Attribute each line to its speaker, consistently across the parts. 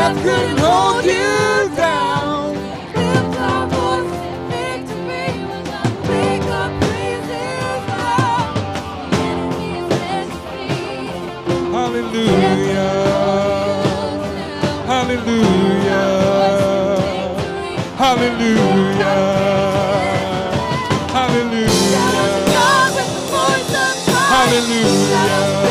Speaker 1: Death couldn't hold you down.
Speaker 2: Lift our voice in victory. We're gonna make our praises loud. The enemy is defeated.
Speaker 1: Hallelujah. Hallelujah. Hallelujah. Hallelujah. Hallelujah.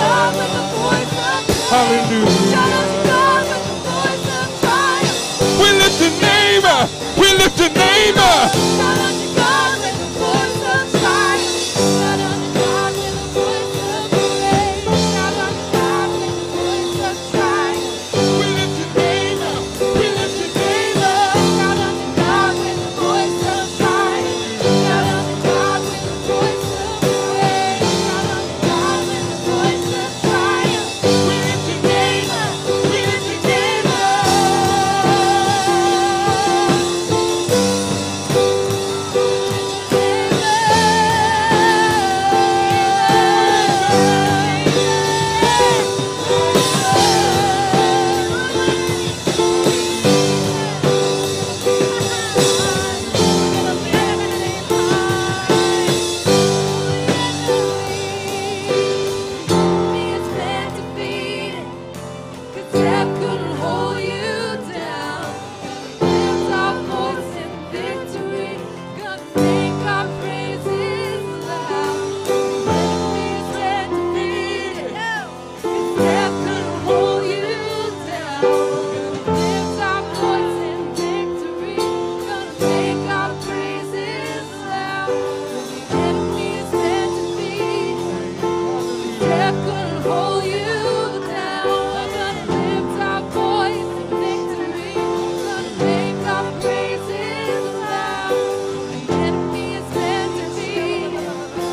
Speaker 1: We lift your name up. We lift your name up.
Speaker 2: Shout unto God with the voice of triumph. Shout unto God with the voice of praise. Shout unto God with the voice of triumph.
Speaker 1: We lift your name up. We lift your name up.
Speaker 2: Shout unto God with the voice of triumph. Shout unto God with the voice of praise. Shout unto God with the voice of triumph.
Speaker 1: We lift your name up. We lift your name up.
Speaker 2: Death couldn't hold you down. Lift our voice in victory. Gonna make our praises loud. Enemies been defeated. Death couldn't hold you down. Lift our voice in victory. Gonna make our praises loud. The enemies been defeated. Death couldn't hold you down. We're gonna lift our voice in victory. Gonna make our praises loud. The enemy has been defeated.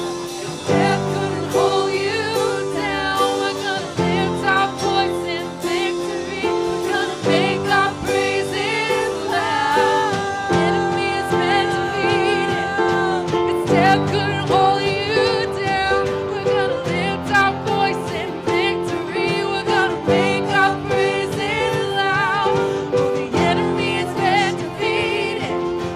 Speaker 2: Death couldn't hold you down. We're gonna lift our voice in victory. Gonna make our praises loud. The enemy has been defeated. Death couldn't hold you down. We're gonna lift our voice in victory. We're gonna make our praises loud. The enemy has been defeated.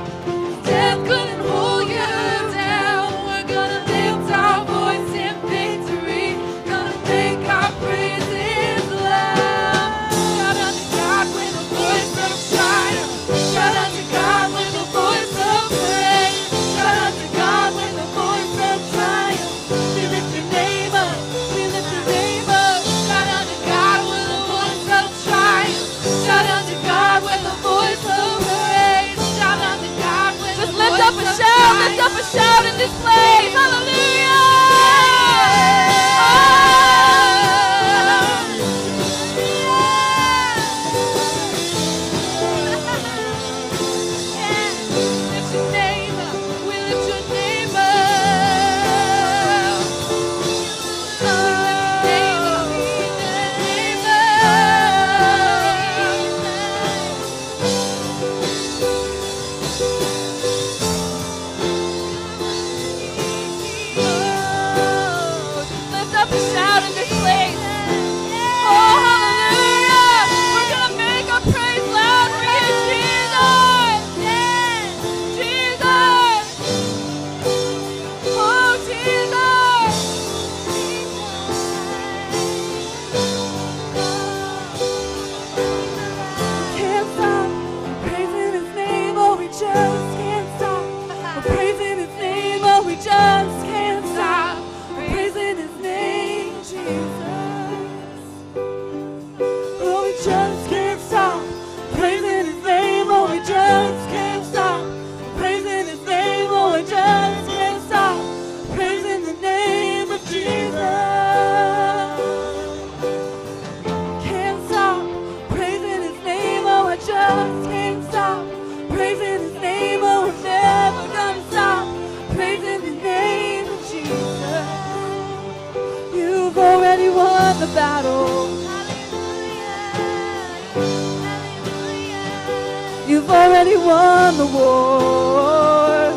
Speaker 2: Death couldn't hold you down. We're gonna lift our voice in victory. Gonna make our praises loud. Shout unto God with a voice of triumph. Shout unto God with a voice of praise. Shout unto God with a voice of triumph. We lift your name up. We lift your name up. Shout unto God with a voice of triumph. Shout unto God with a voice of praise. Shout unto God with a voice of triumph. Just lift up a shout. Lift up a shout in this place. Hallelujah. Lift your name up. We lift your name up. We lift your name up. We lift your name up. Lift up a shout in this place. Oh, hallelujah. We're going to make our praise loud for you, Jesus. Jesus. Oh, Jesus. Can't stop praising his name. Oh, we just can't stop praising his name. Oh, we just can't stop praising his name, Jesus. Oh, we just can't stop praising his name. Oh, we just can't stop praising his name. Oh, we just can't stop praising the name of Jesus. Can't stop praising his name. Oh, I just can't stop praising his name. Oh, we're never gonna stop praising the name of Jesus. You've already won the battle. You've already won the war.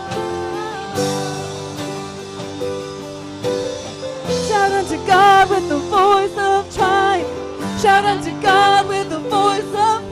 Speaker 2: Shout unto God with the voice of triumph. Shout unto God with the voice of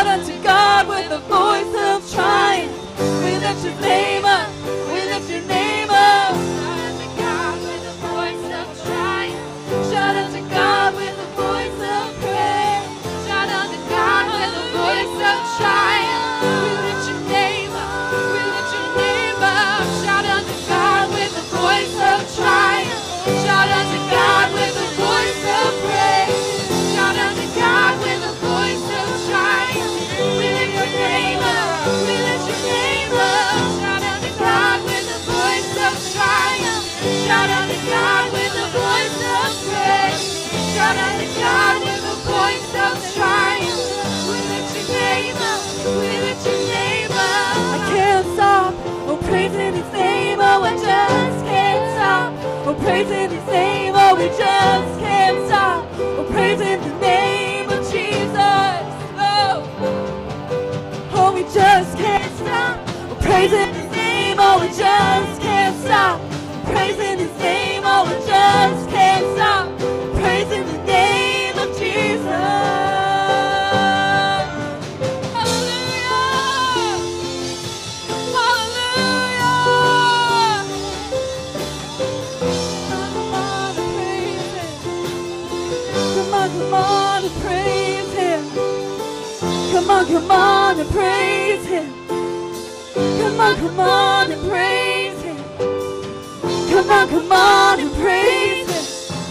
Speaker 2: Shout unto God with the voice of triumph. We lift your name up. We lift your name up. Shout unto God with the voice of triumph. Shout unto God with the voice of praise. Shout unto God with the voice of triumph. We lift your name up. We lift your name up. Shout unto God with the voice of triumph. Shout unto God with the voice of praise. Shout unto God with the voice of triumph. We lift your name up. We lift your name up. Shout unto God with the voice of triumph. Shout unto God with the voice of praise. Shout unto God with the voice of triumph. We lift your name up. We lift your name up. I can't stop. Oh, praising His name. Oh, I just can't stop. Oh, praising His name. Oh, we just can't stop. Oh, praising the name of Jesus. Oh, we just can't stop. Oh, praising His name. Oh, we just can't stop. Praising His name. Oh, we just can't stop. Praising the name of Jesus. Come on and praise Him. Come on and praise Him. Come on and praise Him. Come on and praise Him.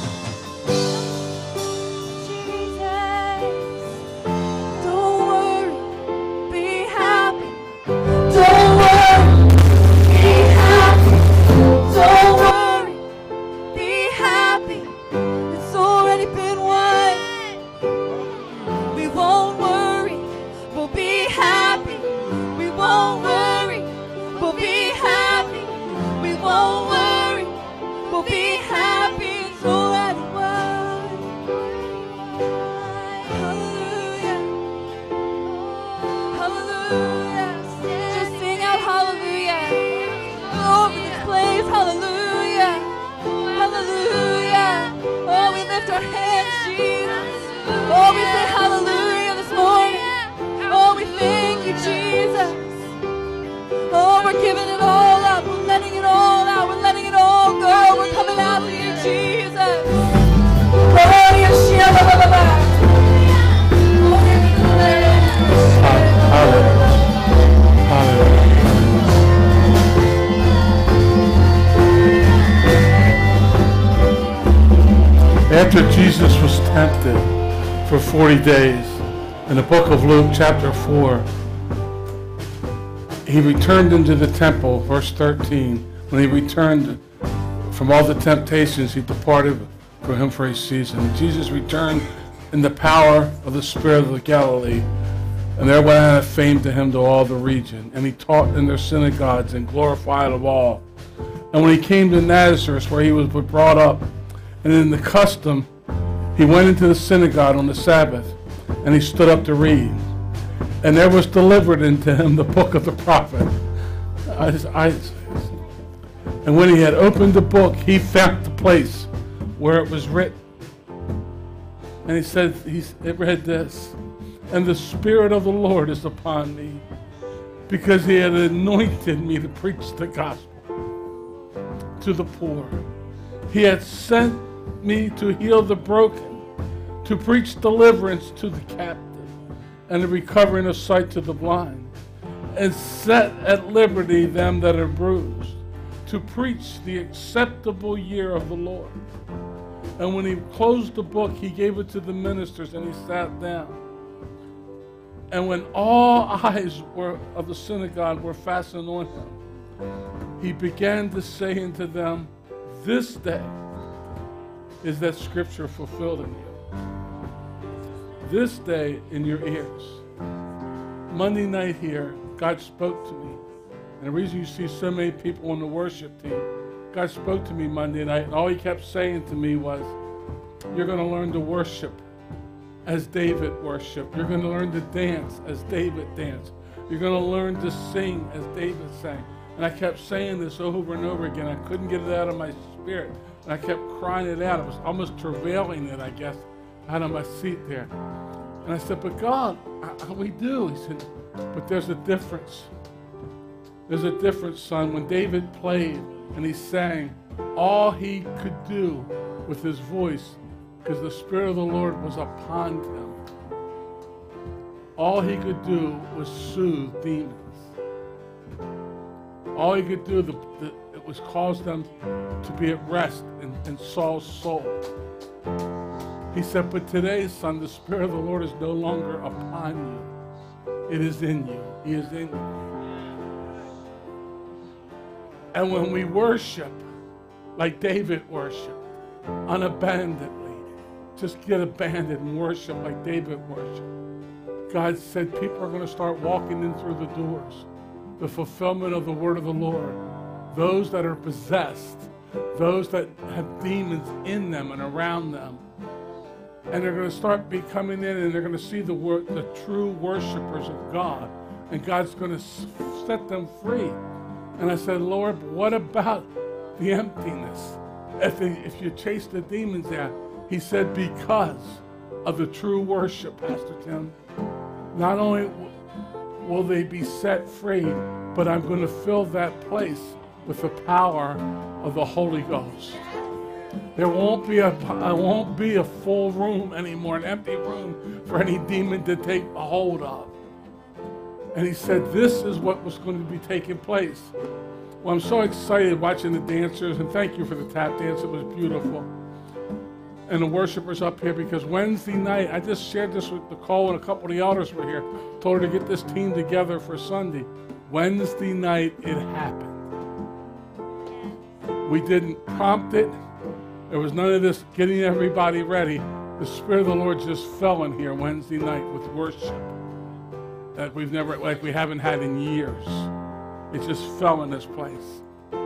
Speaker 2: Jesus, don't worry, be happy. Don't worry, be happy. Don't worry, be happy. It's already been won. We won't worry, we'll be happy. We won't worry, we'll be happy. We won't worry, we'll be happy. It's already won. Hallelujah. Hallelujah. Just sing out hallelujah. All over this place, hallelujah. Hallelujah. Oh, we lift our hands, Jesus. Oh, we say hallelujah this morning. Oh, we thank you, Jesus. Oh, we're giving it all up. We're letting it all out. We're letting it all go. We're coming after you, Jesus. Oh, yes, yeah, blah, blah, blah, blah. Oh, yes,
Speaker 3: Hallelujah. Hallelujah. After Jesus was tempted for 40 days, in the book of Luke, chapter 4, he returned into the temple, verse 13. When he returned from all the temptations, he departed from him for a season. Jesus returned in the power of the Spirit of Galilee, and there went out fame to him to all the region. And he taught in their synagogues and glorified of all. And when he came to Nazareth, where he was brought up, and in the custom, he went into the synagogue on the Sabbath, and he stood up to read. And there was delivered unto him the book of the prophet. And when he had opened the book, he found the place where it was written. And he said, it read this, and the Spirit of the Lord is upon me, because he had anointed me to preach the gospel to the poor. He had sent me to heal the broken, to preach deliverance to the captive, and the recovering of sight to the blind, and set at liberty them that are bruised, to preach the acceptable year of the Lord. And when he closed the book, he gave it to the ministers, and he sat down. And when all eyes of the synagogue were fastened on him, he began to say unto them, this day is that scripture fulfilled in you. This day in your ears. Monday night here, God spoke to me. And the reason you see so many people on the worship team, God spoke to me Monday night, and all he kept saying to me was, you're going to learn to worship as David worshiped. You're going to learn to dance as David danced. You're going to learn to sing as David sang. And I kept saying this over and over again. I couldn't get it out of my spirit. And I kept crying it out. I was almost travailing it, I guess, out of my seat there. And I said, but God, we do. He said, but there's a difference. There's a difference, son. When David played and he sang, all he could do with his voice, because the Spirit of the Lord was upon him, all he could do was soothe demons. All he could do, it was cause them to be at rest in Saul's soul. He said, but today, son, the Spirit of the Lord is no longer upon you. It is in you. He is in you. And when we worship, like David worshiped, unabandonedly, just get abandoned and worship like David worshiped. God said people are going to start walking in through the doors. The fulfillment of the word of the Lord. Those that are possessed, those that have demons in them and around them. And they're going to start coming in and they're going to see the true worshipers of God. And God's going to set them free. And I said, Lord, what about the emptiness? If you chase the demons out, he said, because of the true worship, Pastor Tim, not only will they be set free, but I'm going to fill that place with the power of the Holy Ghost. There won't be a full room anymore, an empty room for any demon to take a hold of. And he said, this is what was going to be taking place. Well, I'm so excited watching the dancers, and thank you for the tap dance. It was beautiful. And the worshipers up here, because Wednesday night, I just shared this with Nicole, and a couple of the elders were here, told her to get this team together for Sunday. Wednesday night, it happened. We didn't prompt it. There was none of this getting everybody ready. The Spirit of the Lord just fell in here Wednesday night with worship that we haven't had in years. It just fell in this place.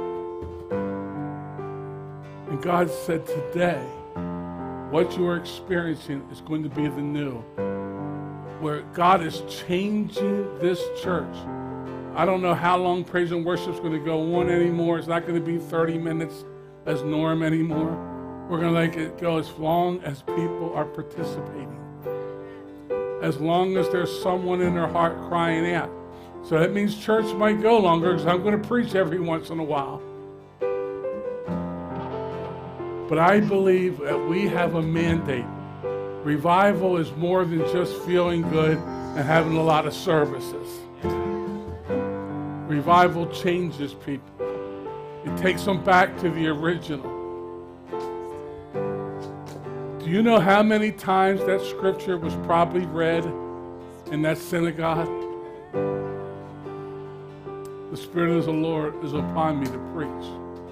Speaker 3: And God said, today, what you are experiencing is going to be the new. Where God is changing this church. I don't know how long praise and worship is going to go on anymore. It's not going to be 30 minutes as norm anymore. We're going to let it go as long as people are participating. As long as there's someone in their heart crying out. So that means church might go longer because I'm going to preach every once in a while. But I believe that we have a mandate. Revival is more than just feeling good and having a lot of services. Revival changes people. It takes them back to the original. Do you know how many times that scripture was probably read in that synagogue? The Spirit of the Lord is upon me to preach.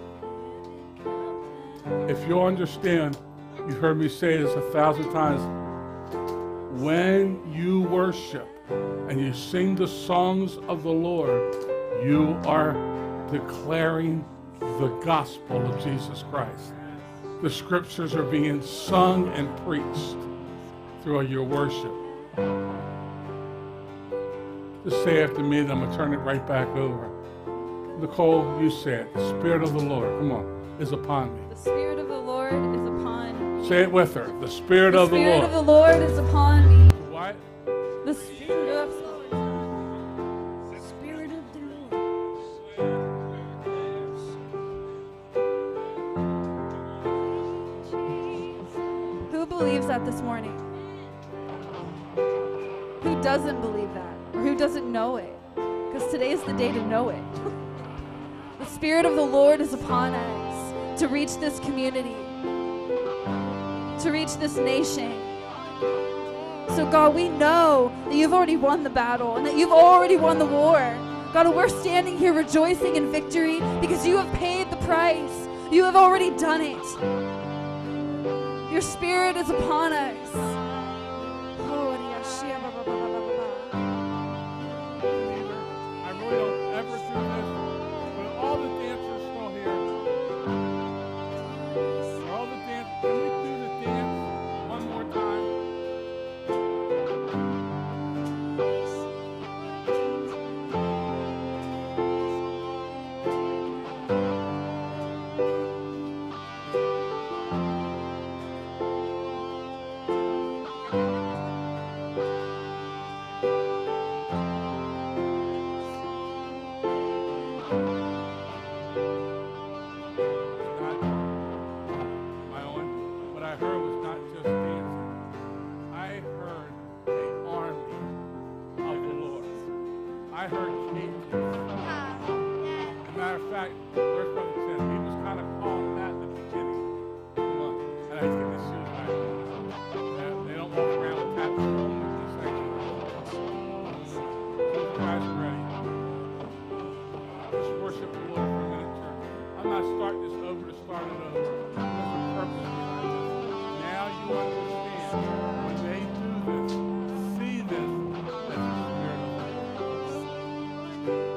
Speaker 3: If you'll understand, you've heard me say this 1,000 times. When you worship and you sing the songs of the Lord, you are declaring the gospel of Jesus Christ. The scriptures are being sung and preached through your worship. Just say after me, and I'm going to turn it right back over. Nicole, you say it. The Spirit of the Lord, come on, is upon me.
Speaker 2: The Spirit of the Lord is upon me.
Speaker 3: Say it with her. The Spirit of the Lord.
Speaker 2: The Spirit of the Lord is upon me.
Speaker 3: What?
Speaker 2: The Spirit of the Lord. Who believes that this morning? Who doesn't believe that? Or who doesn't know it? Because today is the day to know it. The Spirit of the Lord is upon us to reach this community, to reach this nation. So God, we know that you've already won the battle and that you've already won the war. God, we're standing here rejoicing in victory because you have paid the price. You have already done it. Your Spirit is upon us.
Speaker 3: I really don't ever do this, but all the dancers still here. All the dancers, can we do the dance one more time? I heard was not just dancing. I heard an army of the Lord. I heard angels. As a matter of fact, where's Brother Tim? He was kind of calling that in the beginning. Come on. And I just get his shoes back. They don't walk around with taps on them. Just like those guys are ready. Let's worship the Lord for a minute, church. I'm not starting this over to start it over. There's a purpose behind this. Now you understand when they do this, see this as the Spirit of the Lord.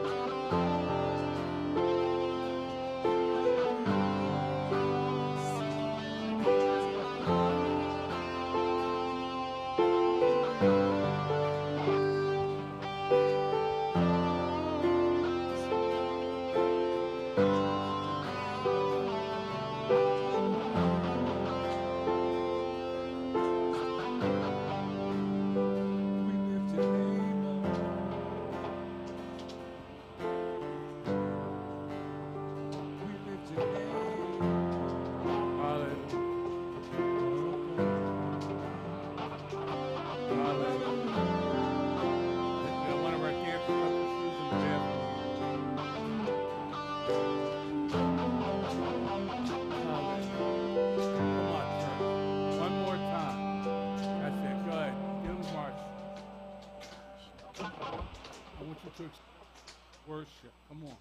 Speaker 3: To worship. Come on.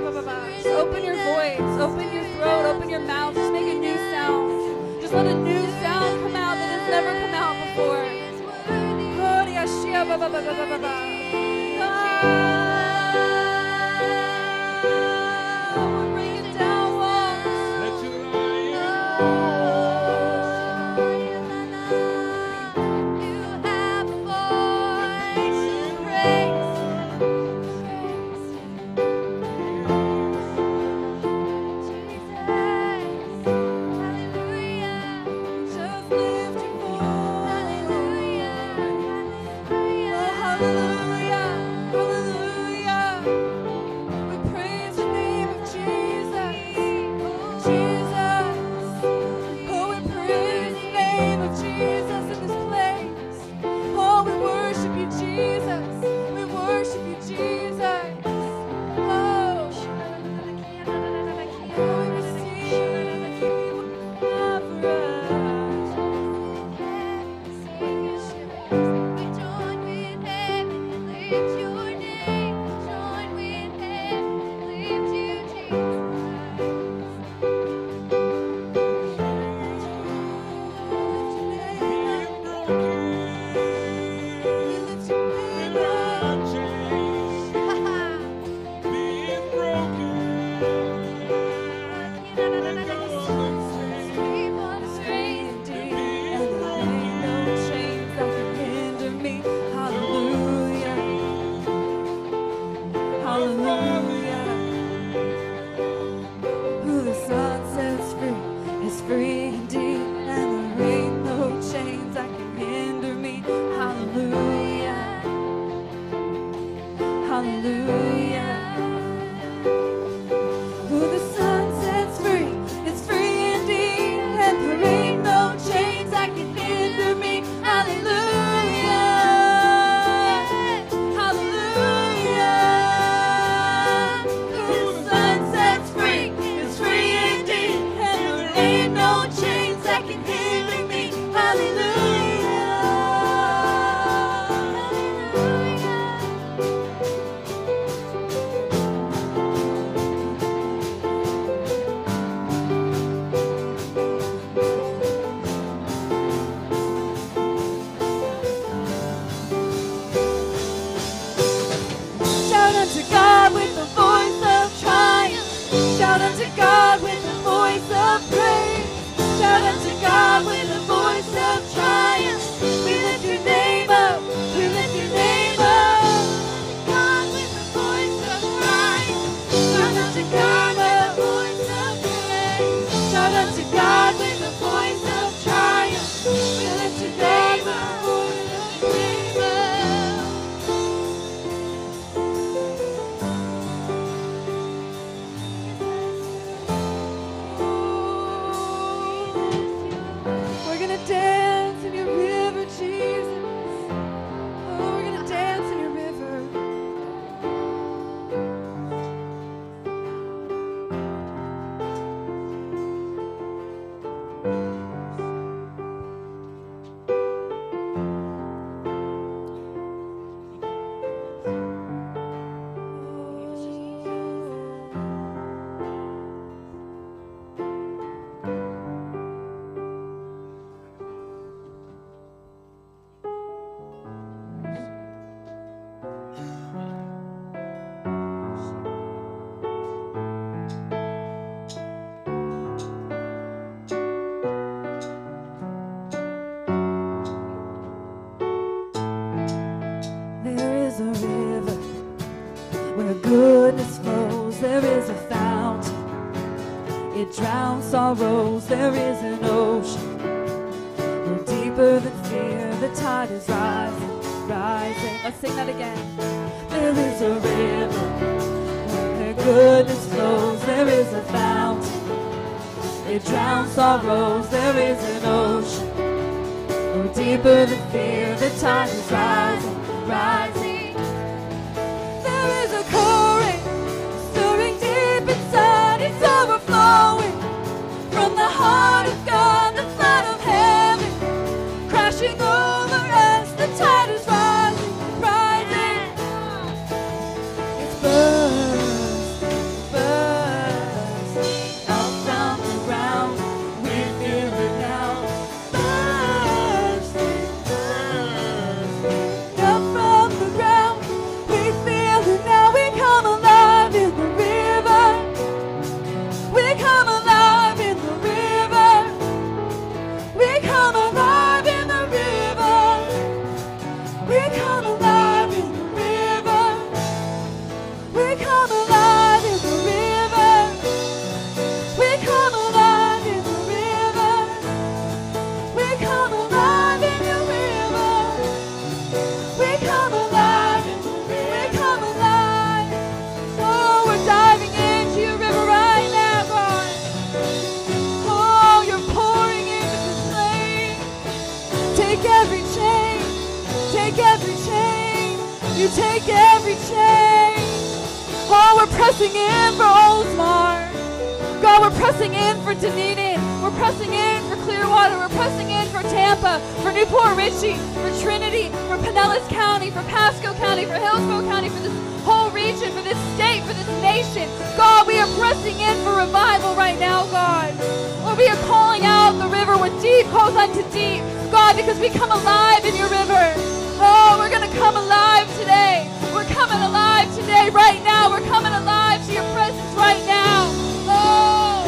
Speaker 2: Just open your voice, open your throat, open your mouth. Just make a new sound. Just let a new sound come out that has never come out before. Bring it down, walls.
Speaker 4: goodness flows, there is a fountain. It drowns sorrows, there is an ocean. No deeper than fear, the tide is rising, rising. Let's sing that again. There is a river, where goodness flows, there is a fountain. It drowns sorrows, there is an ocean. No deeper than fear, the tide is rising, rising. There is a current stirring deep inside, it's overflowing from the heart of God, the flood of heaven, crashing over as the tide is rising, rising. It's bursting, You take every chain. Oh, we're pressing in for Oldsmar. God, we're pressing in for Dunedin. We're pressing in for Clearwater. We're pressing in for Tampa, for Newport Richey, for Trinity, for Pinellas County, for Pasco County, for Hillsborough County, for this whole region, for this state, for this nation. God, we are pressing in for revival right now, God. Lord, we are calling out the river where deep calls unto deep. God, because we come alive in your river. Oh, we're going to come alive today. We're coming alive today, right now. We're coming alive to your presence right now. Oh.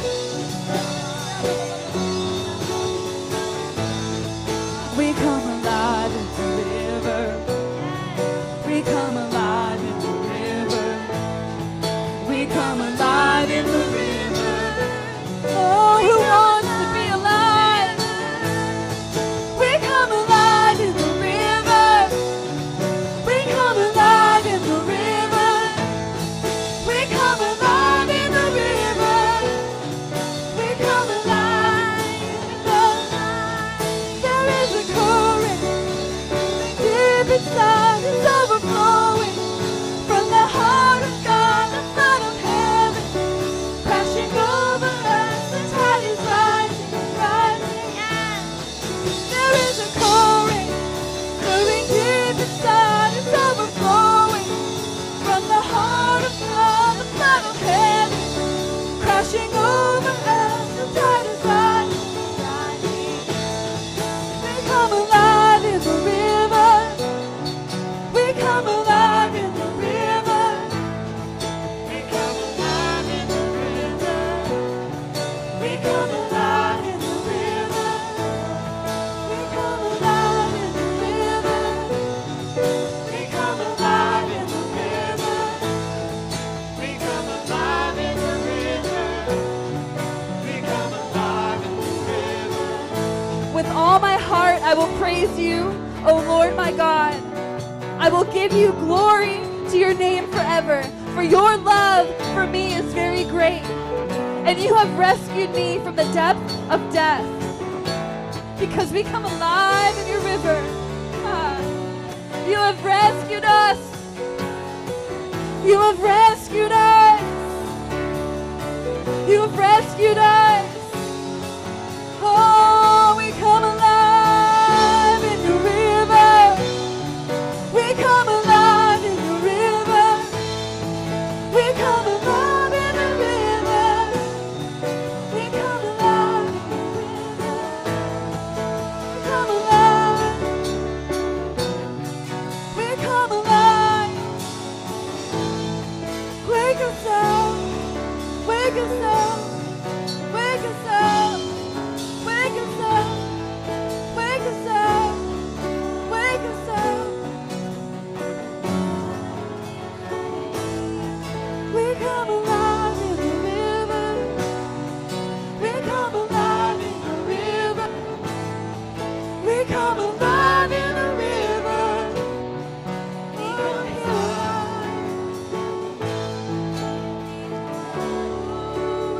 Speaker 4: We come alive in the river. We come alive in the river. We come alive in the river. Oh, who wants to be alive? We come alive in the river. We come alive in the river. We come alive in the river. We come alive. There is a current deep inside, it's overflowing from the heart of God, the flood of heaven, crashing over us. The tide is rising, rising. There is a current flowing deep inside, it's overflowing from the heart of God, the flood of heaven, crashing over us. The tide is rising, rising. We come alive in the river. We come alive in the river. We come alive in the river. We come alive in the river. We come alive in the river. We come alive in the river. We come alive in the river. We come alive in the river. With all my heart I will praise you, O Lord my God. I will give you glory to your name forever, for your love for me is very great, and you have rescued me from the depth of death. Because we come alive in your river. You have rescued us. You have rescued us. You have rescued us. Oh, we come alive in your river. We come alive in the river. We come alive in the river. We come alive in the river. We come alive. We come alive. Wake us up. Wake us up. Wake us up. Wake us up. Wake us up. Wake us up. We come alive in the river. We come alive in the river. We come alive in the river. Oh, yeah.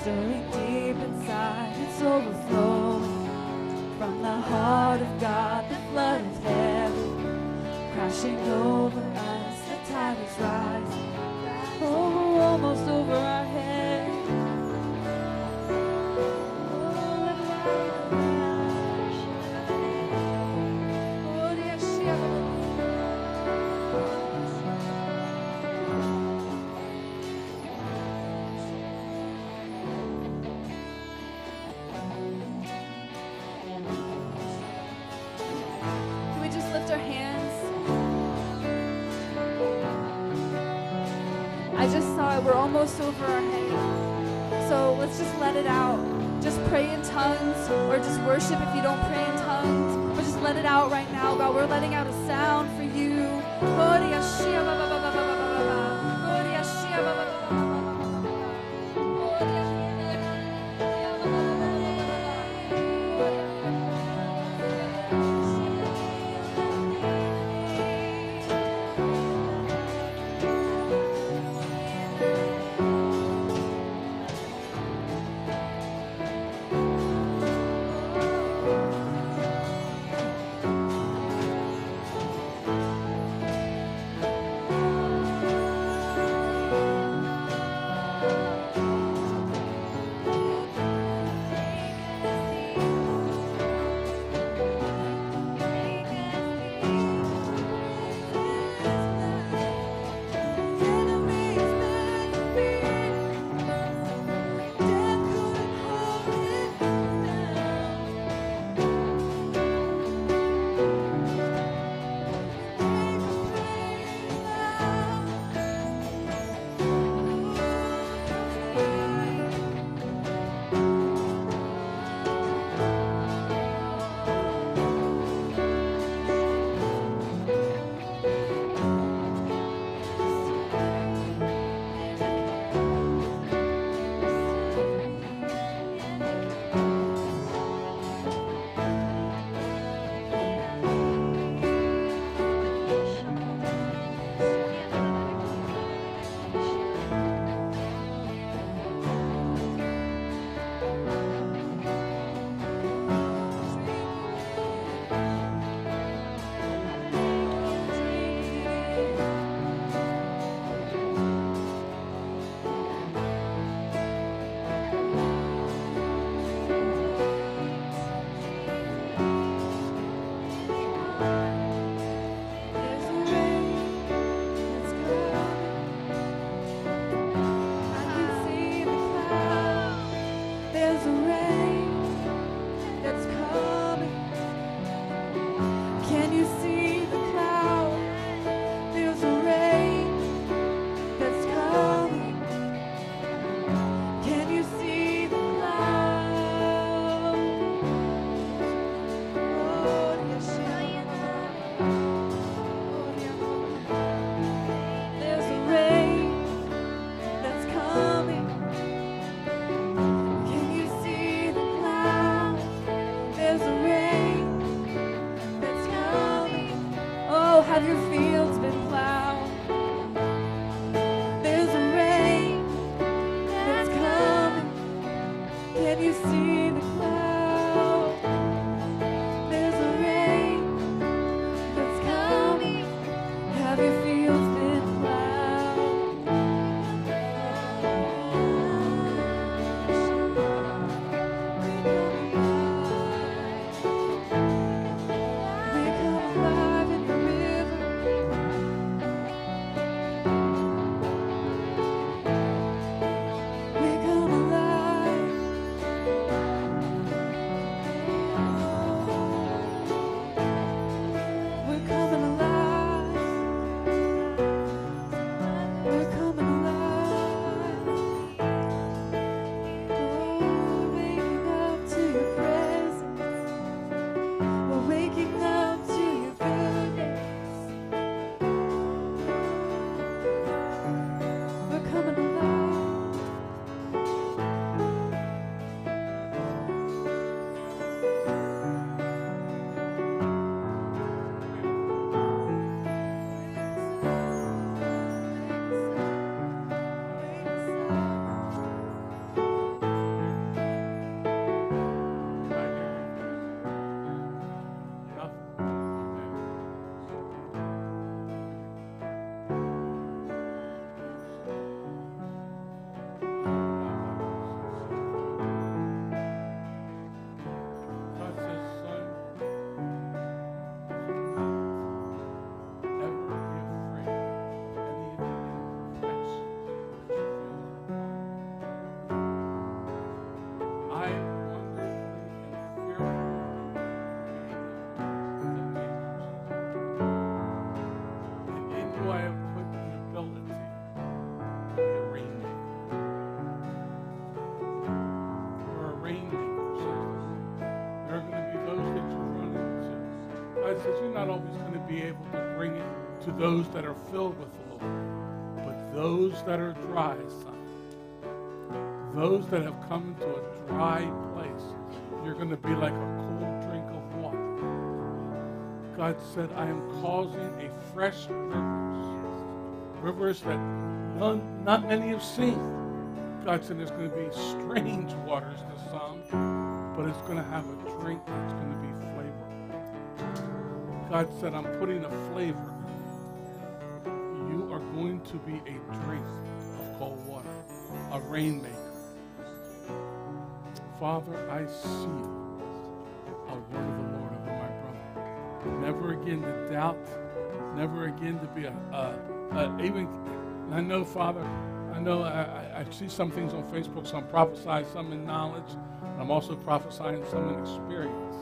Speaker 4: stirring deep inside, it's overflowing. From the heart of God, the flood of heaven, crashing over us, the tide is rising. Oh, we're almost over our head. Oh, let it out. Oh, yes, Can we just lift our hands? I just saw it. We're almost over our head. So let's just let it out. Just pray in tongues or just worship if you don't pray in tongues. But just let it out right now, God. We're letting out a sound for you. Have your fields been plowed? There's a rain that's coming. Can you see the cloud? There's a rain that's coming. Have your fields been plowed? We come alive in the river. We come alive.
Speaker 3: says you're not always going to be able to bring it to those that are filled with the Lord, but those that are dry, son, those that have come into a dry place, you're going to be like a cold drink of water. God said, I am causing a fresh rivers that not many have seen. God said there's going to be strange waters this song, but it's going to have a drink that's going to be flavorful. God said, I'm putting a flavor in. You are going to be a drink of cold water, a rainmaker. Father, I seal a word of the Lord over my brother. Never again to doubt, never again to be even. I know, Father, I see some things on Facebook, so I'm prophesying some in knowledge, and I'm also prophesying some in experience.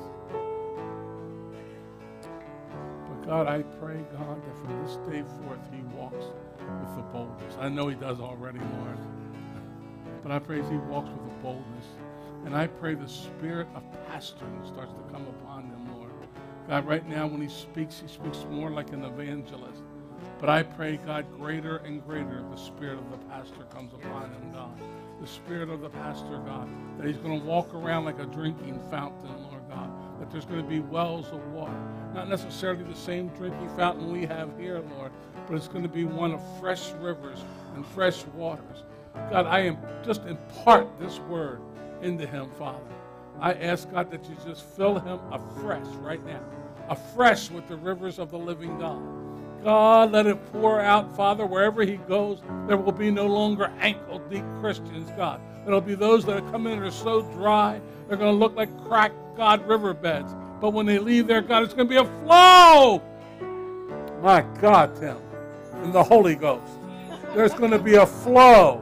Speaker 3: But God, I pray, God, that from this day forth he walks with the boldness. I know he does already, Lord, but I pray as he walks with the boldness. And I pray the spirit of pastoring starts to come upon them, Lord. God, right now when he speaks more like an evangelist. But I pray, God, greater and greater the spirit of the pastor comes upon him, God. The spirit of the pastor, God, that he's going to walk around like a drinking fountain, Lord God. That there's going to be wells of water. Not necessarily the same drinking fountain we have here, Lord, but it's going to be one of fresh rivers and fresh waters. God, I am just impart this word into him, Father. I ask, God, that you just fill him afresh right now. Afresh with the rivers of the living God. God, let it pour out, Father, wherever he goes. There will be no longer ankle-deep Christians, God. There will be those that come in that are so dry, they're going to look like cracked, God, riverbeds. But when they leave there, God, it's going to be a flow. My God, Tim, in the Holy Ghost. There's going to be a flow.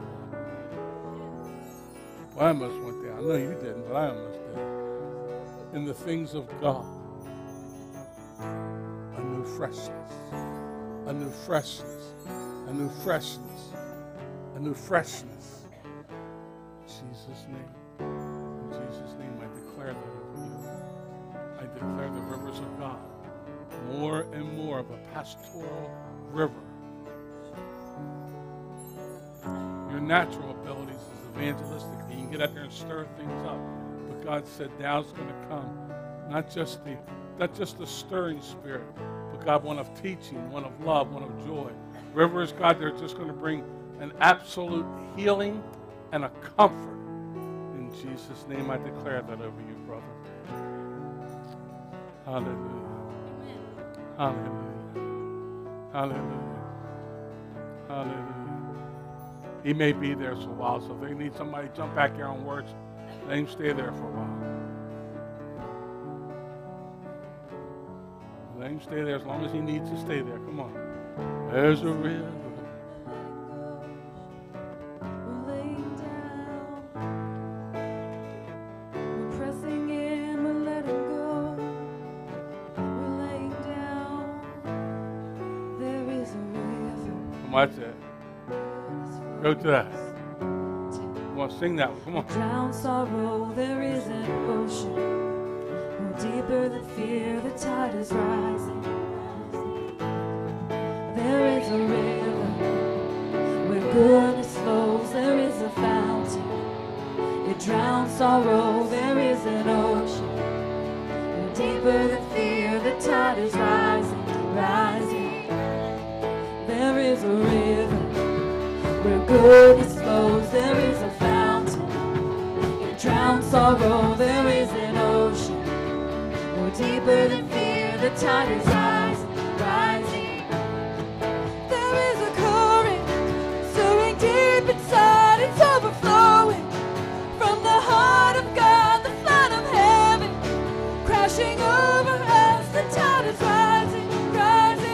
Speaker 3: Well, I almost went there. I know you didn't, but I almost did. In the things of God. A new freshness. A new freshness. A new freshness. A new freshness. In Jesus' name. In Jesus' name, I declare that over you. I declare the rivers of God. More and more of a pastoral river. Your natural abilities is evangelistic. You can get out there and stir things up. But God said now's going to come. Not just the stirring spirit, but God, one of teaching, one of love, one of joy. Rivers, God, they're just going to bring an absolute healing and a comfort. In Jesus' name, I declare that over you, brother. Hallelujah. Hallelujah. Hallelujah. Hallelujah. He may be there for a while, so if they need somebody to jump back here on words, let him stay there for a while. Let him stay there as long as he needs to stay there. Come on. There's a river.
Speaker 4: We're laying down. We're pressing in. We're letting go. We're laying down. There is a river.
Speaker 3: Come on, that's it. Go to that. Come on, sing that one. Come on.
Speaker 4: Drown sorrow, there is an ocean. No deeper than fear, the tide is rising. There is a river where goodness flows, there is a fountain. It drowns sorrow, there is an ocean. No deeper than fear, the tide is rising, rising. There is a river where goodness flows, there is a fountain. It drowns sorrow, there is an ocean. More deeper than fear, the tide is rising, rising. There is a current stirring deep inside, it's overflowing from the heart of God, the flood of heaven, crashing over us, the tide is rising, rising.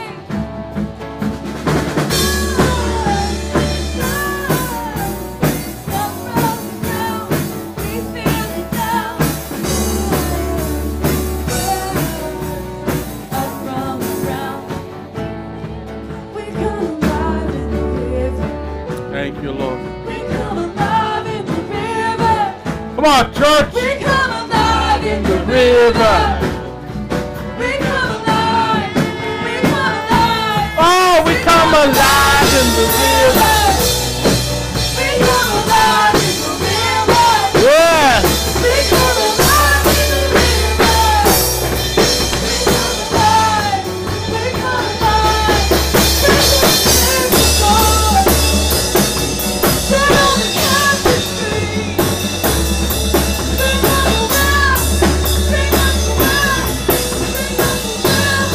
Speaker 3: Thank you, Lord.
Speaker 4: We come alive in the river.
Speaker 3: Come on, church.
Speaker 4: We come alive in the
Speaker 3: river.
Speaker 4: We come alive.
Speaker 3: come alive in the river.
Speaker 1: We come alive in the river.
Speaker 3: Yes.
Speaker 1: We come alive in the river. We come alive. We come alive. We come set all the captives free. Bring us around. Bring us around. Bring us around.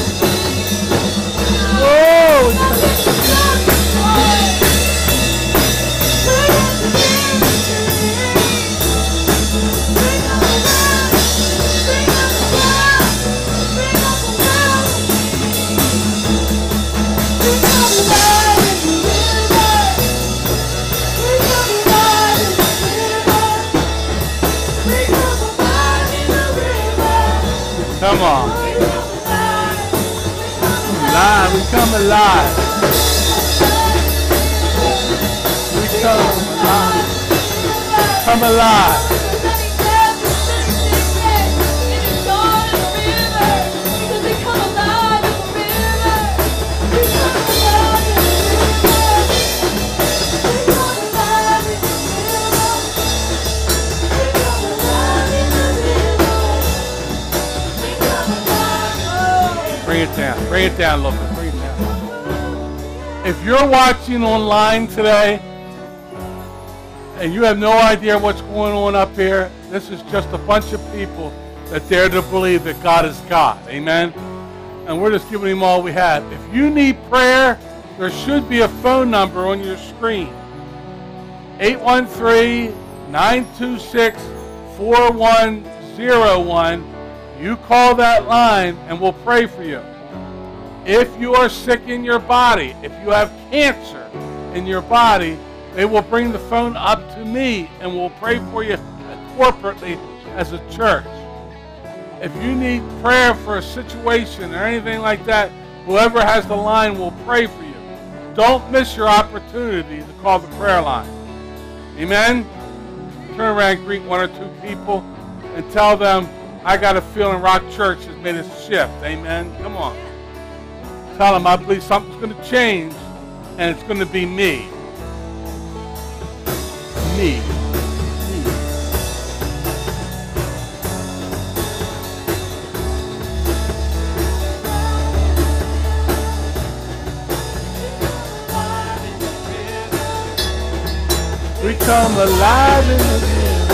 Speaker 3: Whoa.
Speaker 1: Nothing to stop us, Lord. Bring us to victory. Bring us around. Bring us around. Bring us around. We come alive in the river. We come alive in the river. We come alive in the river.
Speaker 3: Come on.
Speaker 1: We come alive.
Speaker 3: Alive. We come alive. We come alive. Come alive. Bring it down. Bring it down a little bit. Bring it down. If you're watching online today and you have no idea what's going on up here, this is just a bunch of people that dare to believe that God is God. Amen? And we're just giving him all we have. If you need prayer, there should be a phone number on your screen. 813-926-4101. You call that line and we'll pray for you. If you are sick in your body, if you have cancer in your body, they will bring the phone up to me and we'll pray for you corporately as a church. If you need prayer for a situation or anything like that, whoever has the line will pray for you. Don't miss your opportunity to call the prayer line. Amen? Turn around and greet one or two people and tell them, I got a feeling Rock Church has made a shift. Amen? Come on. Tell them I believe something's going to change and it's going to be me. Me. We come alive in the river.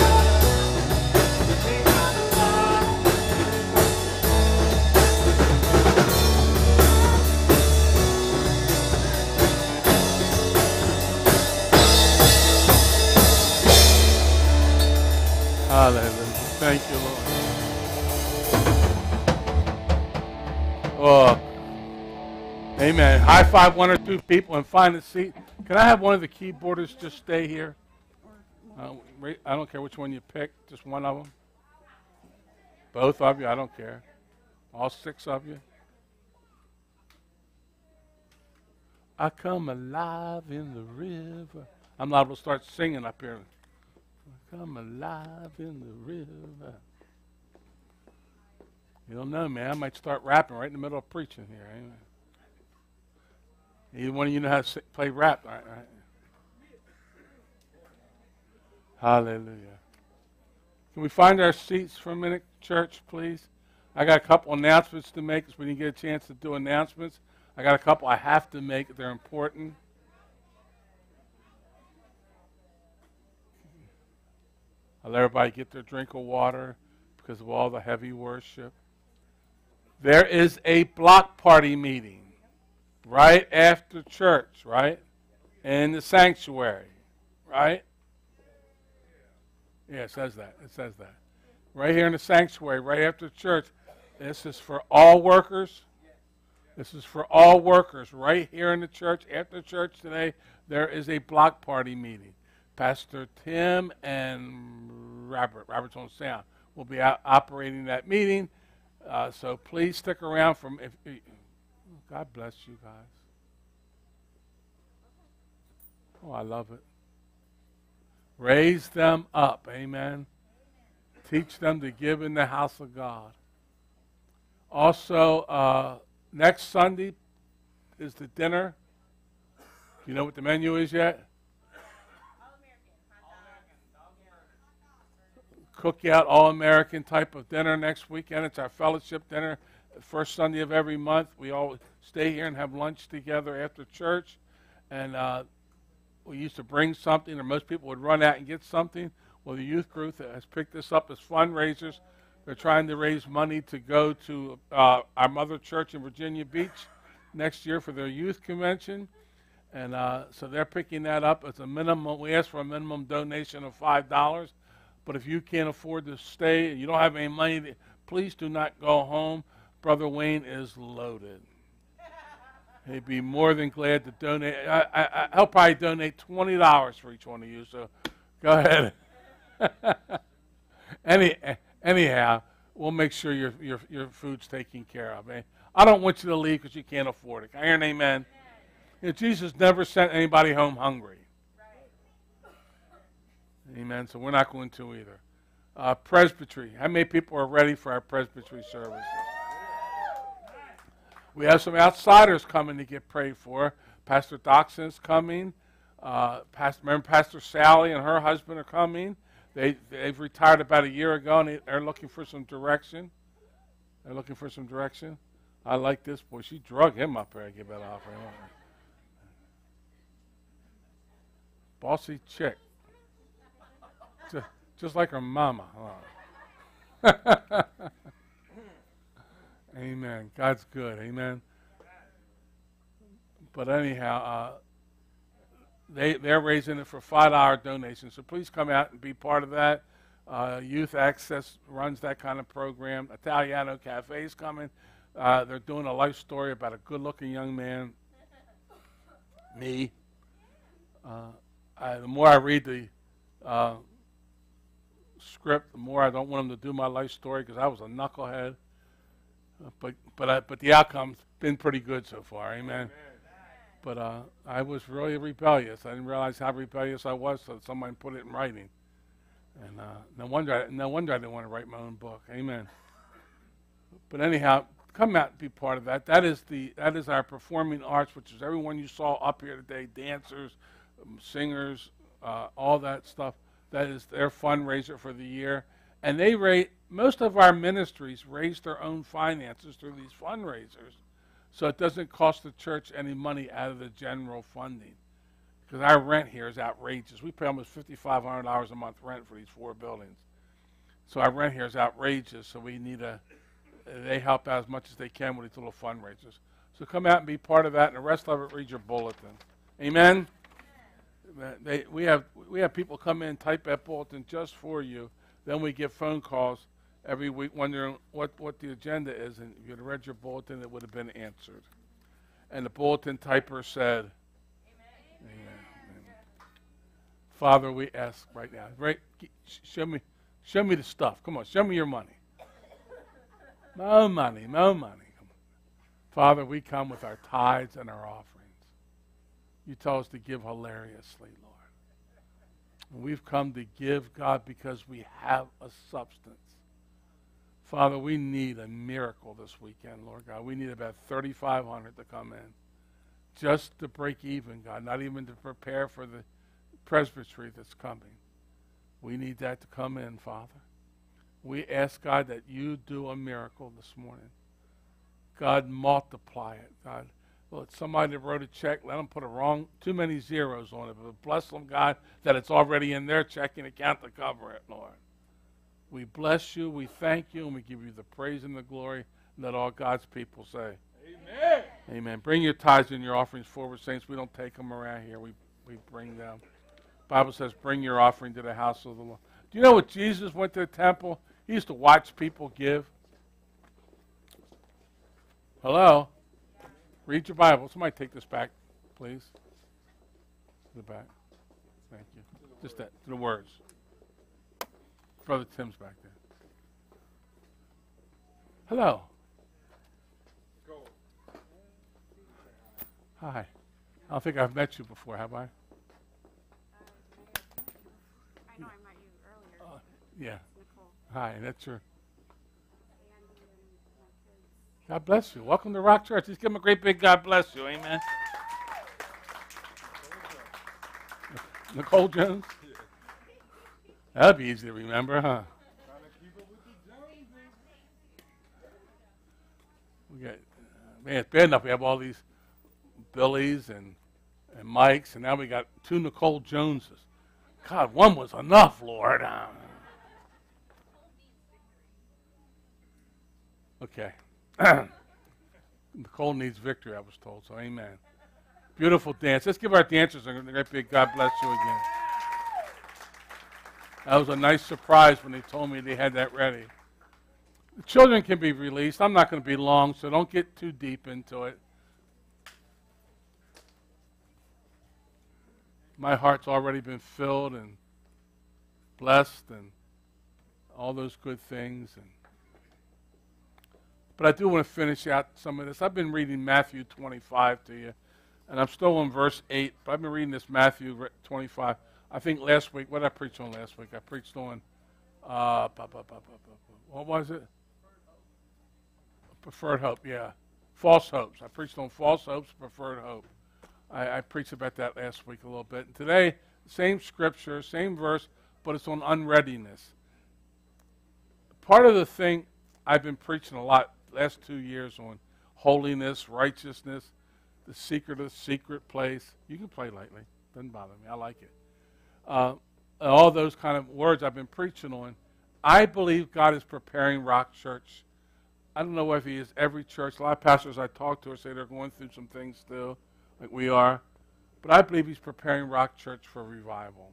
Speaker 3: Hallelujah. Thank you, Lord. Oh, amen. High five one or two people and find a seat. Can I have one of the keyboarders just stay here? I don't care which one you pick. Just one of them. Both of you. I don't care. All six of you. I come alive in the river. I'm liable to start singing up here. I come alive in the river. You don't know, man. I might start rapping right in the middle of preaching here. Amen. Either one of you know how to play rap, right? Hallelujah. Can we find our seats for a minute, church, please? I got a couple announcements to make because we didn't get a chance to do announcements. I got a couple I have to make. They're important. I'll let everybody get their drink of water because of all the heavy worship. There is a block party meeting right after church, right? In the sanctuary, right? Yeah, it says that. It says that. Right here in the sanctuary, right after church. This is for all workers. This is for all workers. Right here in the church, after church today, there is a block party meeting. Pastor Tim and Robert's on sound, will be operating that meeting. So please stick around. God bless you guys. Oh, I love it. Raise them up. Amen. Teach them to give in the house of God. Also, next Sunday is the dinner Do you know what the menu is yet? Cookout, all-American type of dinner next weekend. It's our fellowship dinner, first Sunday of every month. We all stay here and have lunch together after church. And we used to bring something, or most people would run out and get something. Well, the youth group has picked this up as fundraisers. They're trying to raise money to go to our mother church in Virginia Beach next year for their youth convention. And so they're picking that up as a minimum. We ask for a minimum donation of $5. But if you can't afford to stay and you don't have any money, please do not go home. Brother Wayne is loaded. He'd be more than glad to donate. He'll probably donate $20 for each one of you. So go ahead. Anyhow, we'll make sure your food's taken care of. I don't want you to leave because you can't afford it. Can I hear an amen? You know, Jesus never sent anybody home hungry. Amen. So we're not going to either. Presbytery. How many people are ready for our presbytery service? We have some outsiders coming to get prayed for. Pastor Doxson's coming. Remember Pastor Sally and her husband are coming. They've retired about a year ago, and they're looking for some direction. They're looking for some direction. I like this boy. She drug him up there to give that offering. Bossy chick. Just like her mama. Amen. God's good. Amen. But anyhow, they're raising it for $5 donations. So please come out and be part of that. Youth Access runs that kind of program. Italiano Cafe's coming. They're doing a life story about a good-looking young man. Me. The more I read the script, the more I don't want them to do my life story because I was a knucklehead. But the outcome's been pretty good so far. Amen. But I was really rebellious. I didn't realize how rebellious I was, so someone put it in writing. And no wonder I didn't want to write my own book. Amen. But anyhow, come out and be part of that. That is our performing arts, which is everyone you saw up here today, dancers, singers, all that stuff. That is their fundraiser for the year. And most of our ministries raise their own finances through these fundraisers. So it doesn't cost the church any money out of the general funding. Because our rent here is outrageous. We pay almost $5,500 a month rent for these 4 buildings. So our rent here is outrageous, so they help out as much as they can with these little fundraisers. So come out and be part of that, and the rest of it, read your bulletin. Amen? We have people come in and type that bulletin just for you. Then we get phone calls every week wondering what the agenda is, and if you had read your bulletin, it would have been answered. And the bulletin typer said, Amen. Amen. Father, we ask right now, show me the stuff. Come on, show me your money. No money. Come on. Father, we come with our tithes and our offerings. You tell us to give hilariously, Lord. And we've come to give, God, because we have a substance. Father, we need a miracle this weekend, Lord God. We need about 3,500 to come in just to break even, God, not even to prepare for the presbytery that's coming. We need that to come in, Father. We ask, God, that you do a miracle this morning. God, multiply it, God. Well, somebody that wrote a check, let them put too many zeros on it. But bless them, God, that it's already in their checking account to cover it, Lord. We bless you, we thank you, and we give you the praise and the glory. And let all God's people say, Amen. Amen. Bring your tithes and your offerings forward, saints. We don't take them around here. We bring them. The Bible says, bring your offering to the house of the Lord. Do you know what Jesus went to the temple? He used to watch people give. Hello? Read your Bible. Somebody take this back, please. To the back. Thank you. Just that, to the words. Brother Tim's back there. Hello. Hi. I don't think I've met you before, have I?
Speaker 5: I know I met you earlier.
Speaker 3: Yeah.
Speaker 5: Nicole.
Speaker 3: Hi, that's your...
Speaker 5: Andy and my kids.
Speaker 3: God bless you. Welcome to Rock Church. Let's give him a great big God bless you. Amen. Nicole Jones? That'd be easy to remember, huh? We got, man, it's bad enough we have all these Billies and Mikes, and now we got 2 Nicole Joneses. God, one was enough, Lord. Okay. Nicole needs victory, I was told, so amen. Beautiful dance. Let's give our dancers a great big God bless you again. That was a nice surprise when they told me they had that ready. The children can be released. I'm not going to be long, so don't get too deep into it. My heart's already been filled and blessed and all those good things. But I do want to finish out some of this. I've been reading Matthew 25 to you, and I'm still on verse 8, but I've been reading this Matthew 25. I think last week, what did I preach on last week? I preached on, what was it? Preferred hope, yeah. False hopes. I preached on false hopes, preferred hope. I preached about that last week a little bit. And today, same scripture, same verse, but it's on unreadiness. Part of the thing I've been preaching a lot the last 2 years on holiness, righteousness, the secret of the secret place. You can play lightly. Doesn't bother me. I like it. All those kind of words I've been preaching on. I believe God is preparing Rock Church. I don't know if He is every church. A lot of pastors I talk to say they're going through some things still, like we are. But I believe He's preparing Rock Church for revival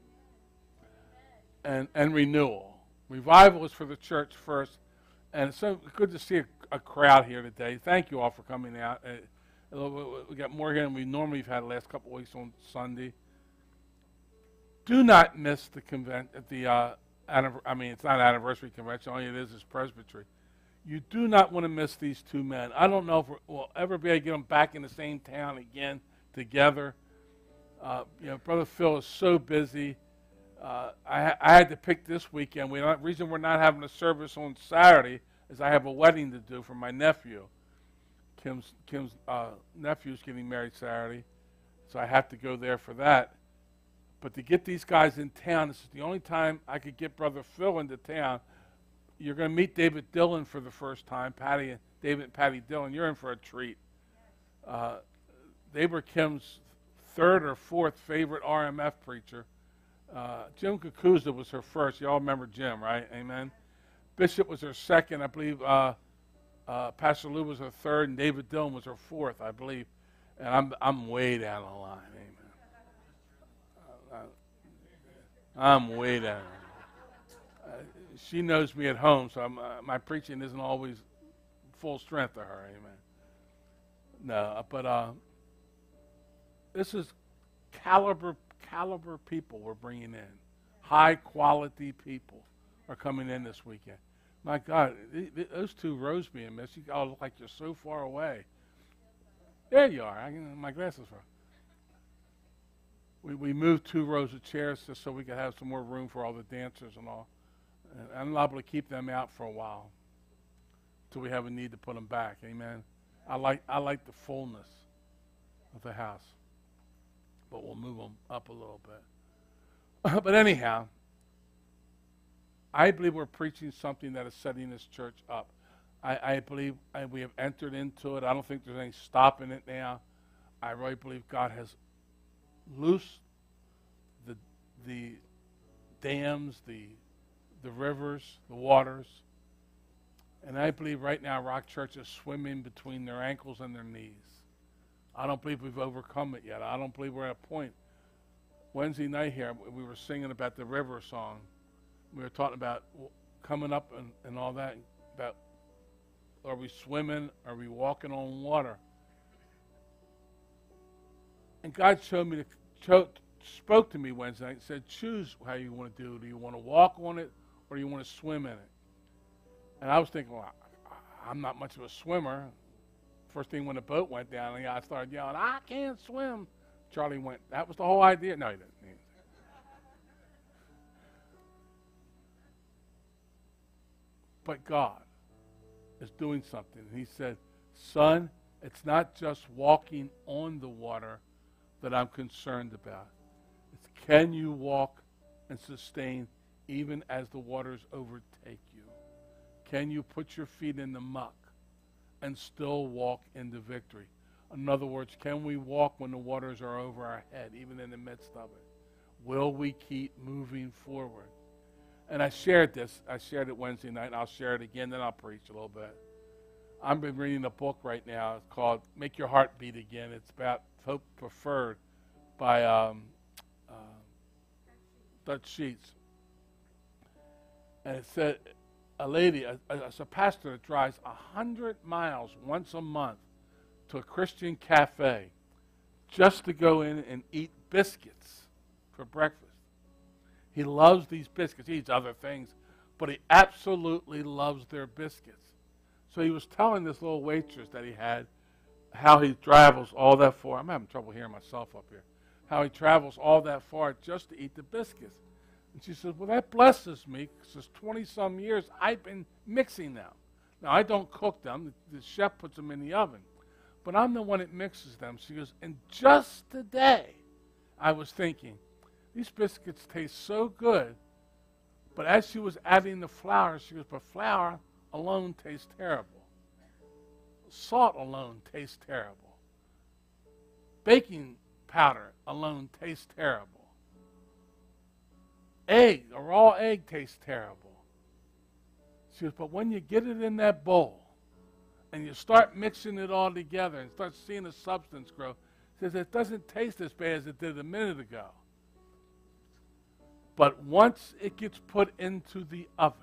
Speaker 3: and renewal. Revival is for the church first. And it's so good to see a crowd here today. Thank you all for coming out. We got more here than we normally have had the last couple of weeks on Sunday. Do not miss the convent at the it's not anniversary convention. All it is presbytery. You do not want to miss these 2 men. I don't know if we'll ever be able to get them back in the same town again together. Brother Phil is so busy. I had to pick this weekend. The reason we're not having a service on Saturday is I have a wedding to do for my nephew. Kim's nephew's getting married Saturday, so I have to go there for that. But to get these guys in town, this is the only time I could get Brother Phil into town. You're going to meet David Dillon for the first time, David and Patty Dillon. You're in for a treat. They were Kim's 3rd or 4th favorite RMF preacher. Jim Kakuza was her first. You all remember Jim, right? Amen. Bishop was her 2nd. I believe Pastor Lou was her 3rd, and David Dillon was her 4th, I believe. And I'm way down the line. Amen. I'm way down. She knows me at home, so my preaching isn't always full strength to her. Amen. No, but this is caliber people we're bringing in. High quality people are coming in this weekend. My God, those 2 rows being missed, you all look like you're so far away. There you are. My glasses are. We moved 2 rows of chairs just so we could have some more room for all the dancers and all. And I'm liable to keep them out for a while until we have a need to put them back. Amen. I like the fullness of the house, but we'll move them up a little bit. But anyhow, I believe we're preaching something that is setting this church up. I believe we have entered into it. I don't think there's any stopping it now. I really believe God has loosed the dams, the rivers, the waters. And I believe right now Rock Church is swimming between their ankles and their knees. I don't believe we've overcome it yet. I don't believe we're at a point. Wednesday night here, we were singing about the river song. We were talking about coming up and all that, about are we swimming, are we walking on water? And God spoke to me Wednesday night and said, choose how you want to do it. Do you want to walk on it or do you want to swim in it? And I was thinking, well, I'm not much of a swimmer. First thing when the boat went down, I started yelling, I can't swim. Charlie went, that was the whole idea? No, he didn't. But God is doing something. He said, son, it's not just walking on the water that I'm concerned about. It's Can you walk and sustain even as the waters overtake you? Can you put your feet in the muck and still walk into victory? In other words, can we walk when the waters are over our head, even in the midst of it? Will we keep moving forward? And I shared this. I shared it Wednesday night, and I'll share it again, then I'll preach a little bit. I've been reading a book right now. It's called Make Your Heart Beat Again. It's about Hope Preferred by Dutch Sheets. And it said a lady, as a pastor that drives 100 miles once a month to a Christian cafe just to go in and eat biscuits for breakfast. He loves these biscuits. He eats other things, but he absolutely loves their biscuits. So he was telling this little waitress that he had how he travels all that far. I'm having trouble hearing myself up here. How he travels all that far just to eat the biscuits. And she says, well, that blesses me because 20-some years I've been mixing them. Now, I don't cook them. The chef puts them in the oven. But I'm the one that mixes them. She goes, and just today I was thinking, these biscuits taste so good. But as she was adding the flour, she goes, but flour alone tastes terrible. Salt alone tastes terrible. Baking powder alone tastes terrible. Egg, a raw egg tastes terrible. She goes, but when you get it in that bowl and you start mixing it all together and start seeing the substance grow, she says, it doesn't taste as bad as it did a minute ago. But once it gets put into the oven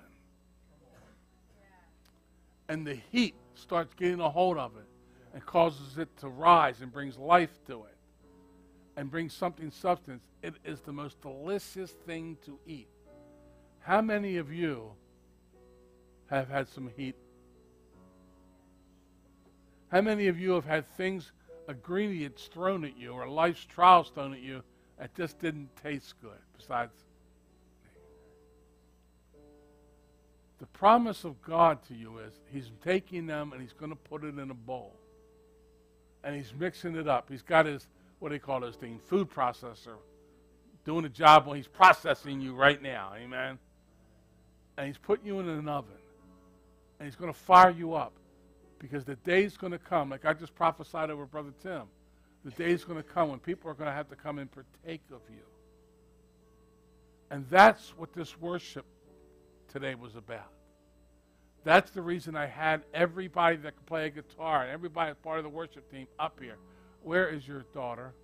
Speaker 3: and the heat starts getting a hold of it and causes it to rise and brings life to it and brings something substance, it is the most delicious thing to eat. How many of you have had some heat? How many of you have had things, ingredients thrown at you or life's trials thrown at you that just didn't taste good besides? The promise of God to you is he's taking them and he's going to put it in a bowl. And he's mixing it up. He's got his, what do they call this thing, food processor, doing a job when he's processing you right now. Amen? And he's putting you in an oven. And he's going to fire you up. Because the day's going to come, like I just prophesied over Brother Tim, the day's going to come when people are going to have to come and partake of you. And that's what this worship today was about. That's the reason I had everybody that could play a guitar and everybody that's part of the worship team up here. Where is your daughter?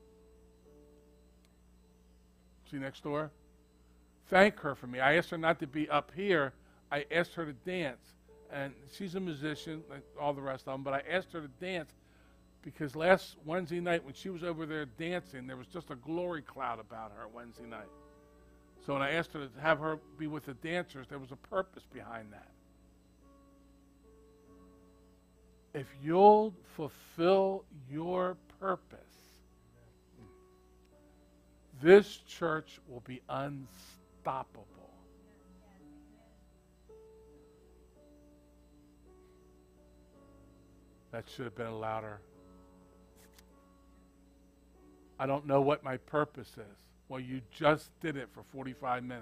Speaker 3: She next door? Thank her for me. I asked her not to be up here. I asked her to dance. And she's a musician, like all the rest of them, but I asked her to dance because last Wednesday night when she was over there dancing, there was just a glory cloud about her Wednesday night. So when I asked her to have her be with the dancers, there was a purpose behind that. If you'll fulfill your purpose, this church will be unstoppable. That should have been louder. I don't know what my purpose is. Well, you just did it for 45 minutes.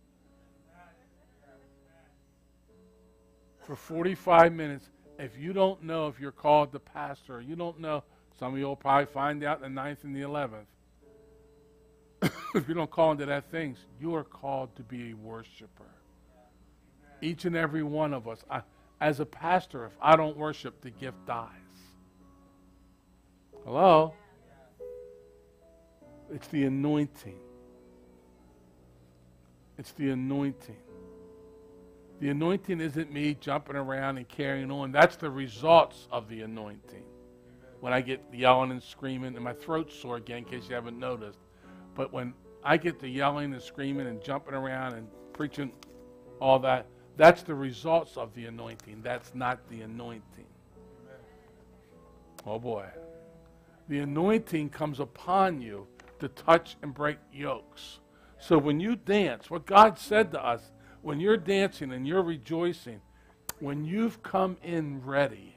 Speaker 3: For 45 minutes, if you don't know if you're called to pastor, you don't know, some of you will probably find out in the 9th and the 11th. If you don't call into that things, you are called to be a worshiper. Each and every one of us. As a pastor, if I don't worship, the gift dies. Hello? It's the anointing. It's the anointing. The anointing isn't me jumping around and carrying on. That's the results of the anointing. When I get yelling and screaming, and my throat's sore again, in case you haven't noticed. But when I get the yelling and screaming and jumping around and preaching all that, that's the results of the anointing. That's not the anointing. Oh boy. The anointing comes upon you to touch and break yokes. So when you dance, what God said to us, when you're dancing and you're rejoicing, when you've come in ready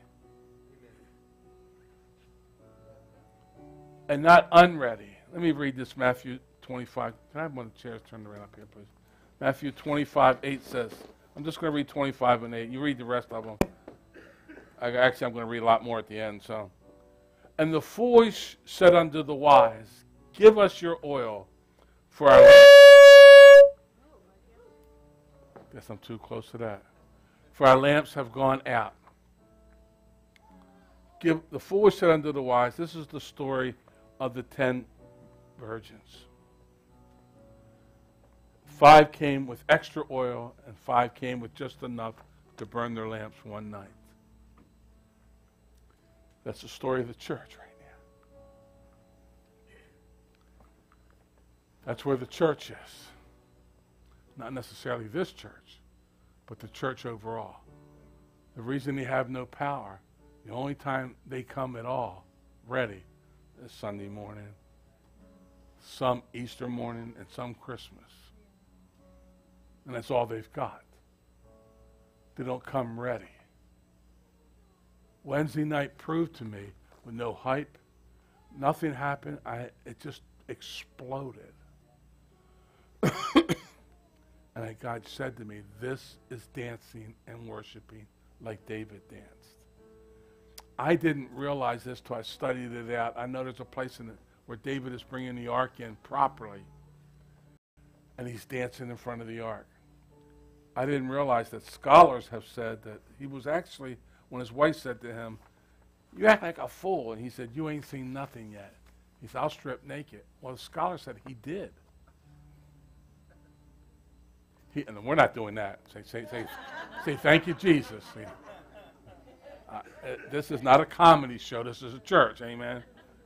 Speaker 3: and not unready. Let me read this, Matthew 25. Can I have one of the chairs turned around up here, please? Matthew 25:8 says, I'm just going to read 25 and 8. You read the rest of them. Actually, I'm going to read a lot more at the end. So, and the foolish said unto the wise, give us your oil for our lamp. Guess I'm too close to that. For our lamps have gone out. The foolish said unto the wise, this is the story of the 10 virgins. 5 came with extra oil, and 5 came with just enough to burn their lamps one night. That's the story of the church right now. That's where the church is. Not necessarily this church, but the church overall. The reason they have no power, the only time they come at all ready is Sunday morning, some Easter morning, and some Christmas. And that's all they've got. They don't come ready. Wednesday night proved to me, with no hype, nothing happened. It just exploded. And God said to me, this is dancing and worshiping like David danced. I didn't realize this till I studied it out. I know there's a place in it where David is bringing the ark in properly, and he's dancing in front of the ark. I didn't realize that scholars have said that he was actually, when his wife said to him, you act like a fool, and he said, you ain't seen nothing yet. He said, I'll strip naked. Well, the scholar said he did. And we're not doing that. Say thank you, Jesus. This is not a comedy show. This is a church. Amen.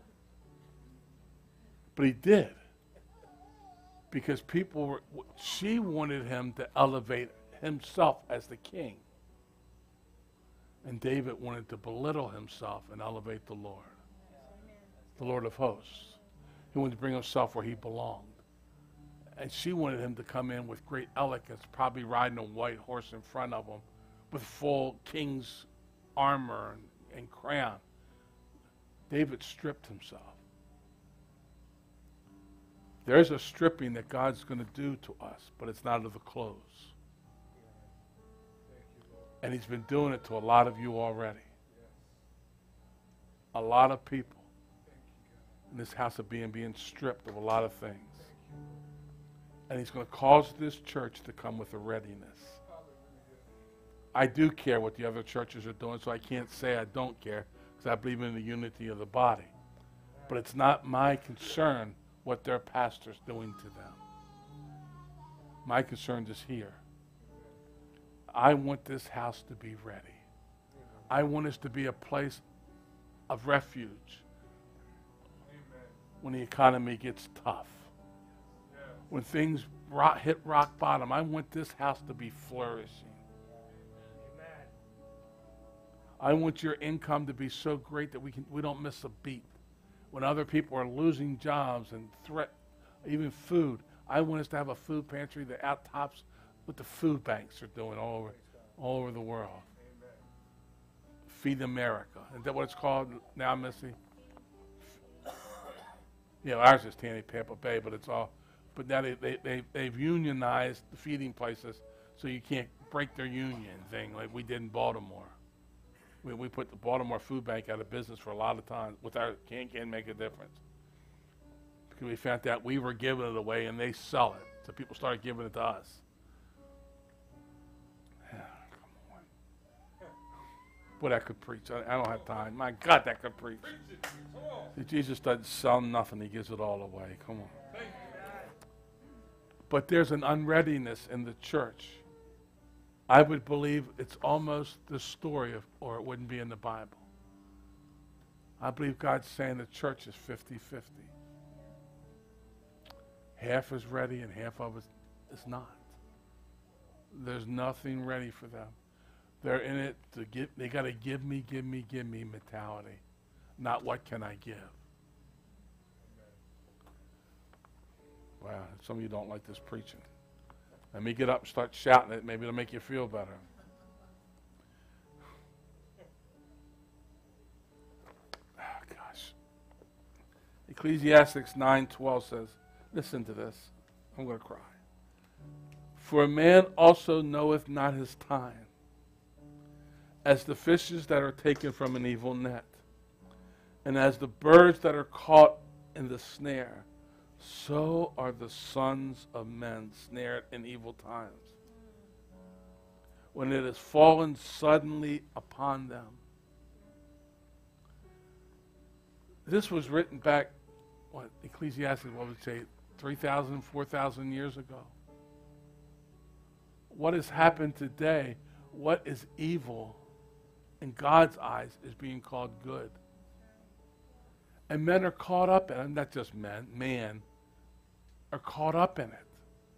Speaker 3: But he did. Because she wanted him to elevate himself as the king. And David wanted to belittle himself and elevate the Lord of hosts. He wanted to bring himself where he belonged. And she wanted him to come in with great elegance, probably riding a white horse in front of him with full king's armor and crown. David stripped himself. There's a stripping that God's going to do to us, but it's not of the clothes. And he's been doing it to a lot of you already. A lot of people in this house of being stripped of a lot of things. And he's going to cause this church to come with a readiness. I do care what the other churches are doing, so I can't say I don't care, because I believe in the unity of the body. But it's not my concern what their pastor's doing to them. My concern is here. I want this house to be ready. I want us to be a place of refuge when the economy gets tough. When things hit rock bottom, I want this house to be flourishing. I want your income to be so great that we don't miss a beat. When other people are losing jobs and even food, I want us to have a food pantry that outtops what the food banks are doing all over the world. Feed America. Isn't that what it's called now, Missy? Ours is Tampa Bay, but it's all. But now they've unionized the feeding places, so you can't break their union thing like we did in Baltimore. We put the Baltimore Food Bank out of business for a lot of time. With our can't make a difference. Because we found out we were giving it away and they sell it. So people started giving it to us. Come on. Boy, that could preach. I don't have time. My God, that could preach. See, Jesus doesn't sell nothing. He gives it all away. Come on. But there's an unreadiness in the church. I would believe it's almost the story of, or it wouldn't be in the Bible. I believe God's saying the church is 50-50. Half is ready and half of it is not. There's nothing ready for them. They're in it to give. They got to give me mentality, not what can I give. Wow, some of you don't like this preaching. Let me get up and start shouting it. Maybe it'll make you feel better. Oh, gosh. Ecclesiastes 9:12 says, Listen to this. I'm going to cry. For a man also knoweth not his time, as the fishes that are taken from an evil net, and as the birds that are caught in the snare, so are the sons of men snared in evil times, when it has fallen suddenly upon them. This was written back, Ecclesiastes, what would it say, 3,000, 4,000 years ago. What has happened today, what is evil in God's eyes is being called good. And men are caught up in it, not just men, man, are caught up in it.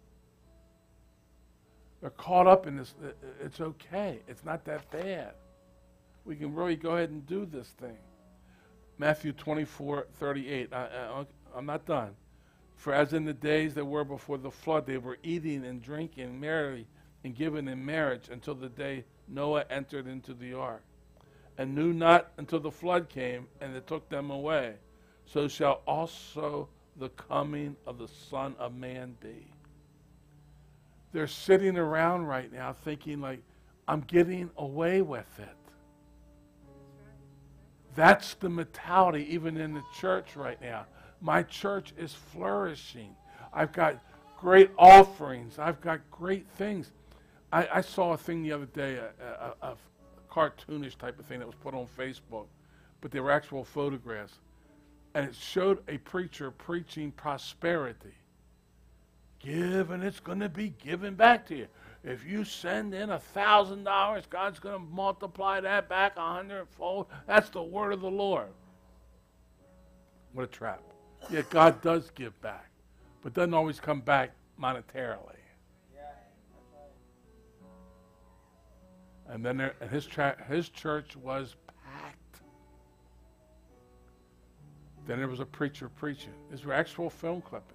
Speaker 3: They're caught up in this. It's okay. It's not that bad. We can really go ahead and do this thing. Matthew 24:38. I'm not done. For as in the days that were before the flood, they were eating and drinking merrily and given in marriage until the day Noah entered into the ark, and knew not until the flood came and it took them away. So shall also the coming of the Son of Man be. They're sitting around right now thinking like, I'm getting away with it. That's the mentality even in the church right now. My church is flourishing. I've got great offerings. I've got great things. I saw a thing the other day, a cartoonish type of thing that was put on Facebook, but they were actual photographs. And it showed a preacher preaching prosperity. Give and it's going to be given back to you. If you send in $1,000, God's going to multiply that back 100-fold. That's the word of the Lord. What a trap. Yeah, God does give back, but doesn't always come back monetarily. And then his church was packed. Then there was a preacher preaching. These were actual film clippings.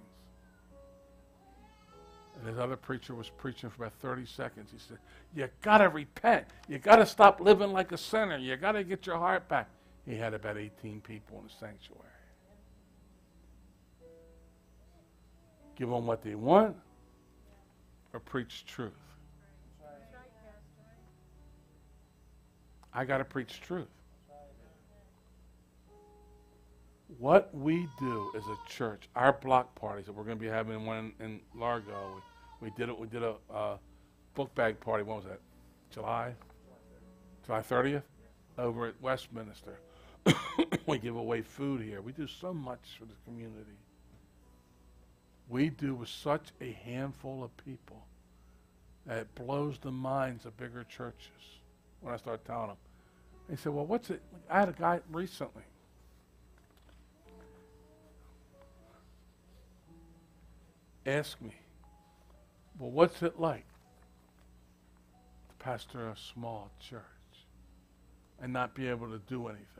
Speaker 3: And his other preacher was preaching for about 30 seconds. He said, you got to repent. You got to stop living like a sinner. You got to get your heart back. He had about 18 people in the sanctuary. Give them what they want or preach truth. I got to preach truth. What we do as a church, our block parties that we're going to be having one in Largo, we did a book bag party. When was that? July 30th, over at Westminster. We give away food here. We do so much for the community. We do with such a handful of people that it blows the minds of bigger churches. When I start telling them, they said, well, what's it? I had a guy recently. Ask me, well, what's it like to pastor a small church and not be able to do anything?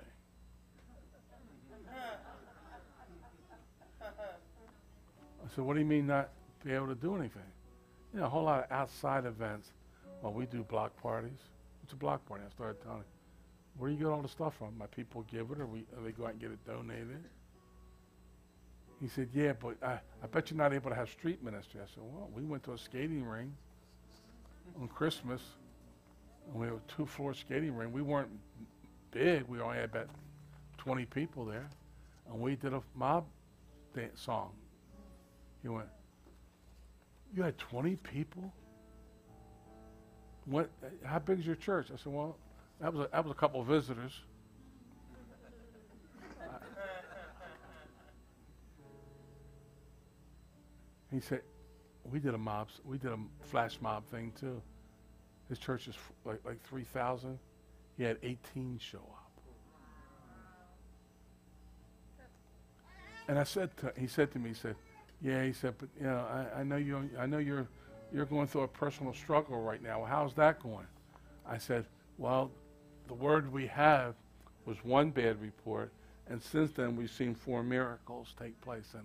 Speaker 3: I said, what do you mean not be able to do anything? You know, a whole lot of outside events. Well, we do block parties. It's a block party. I started telling him, where do you get all the stuff from? My people give it, or they go out and get it donated? He said, yeah, but I bet you're not able to have street ministry. I said, well, we went to a skating ring on Christmas, and we had a 2-floor skating ring. We weren't big. We only had about 20 people there, and we did a mob song. He went, you had 20 people? What? How big is your church? I said, well, that was a couple of visitors. He said, we did a flash mob thing too. His church is like 3,000. He had 18 show up. And he said to me, yeah, he said, but you know, I know you're going through a personal struggle right now. Well, how's that going? I said, well, the word we have was one bad report, and since then we've seen 4 miracles take place in it.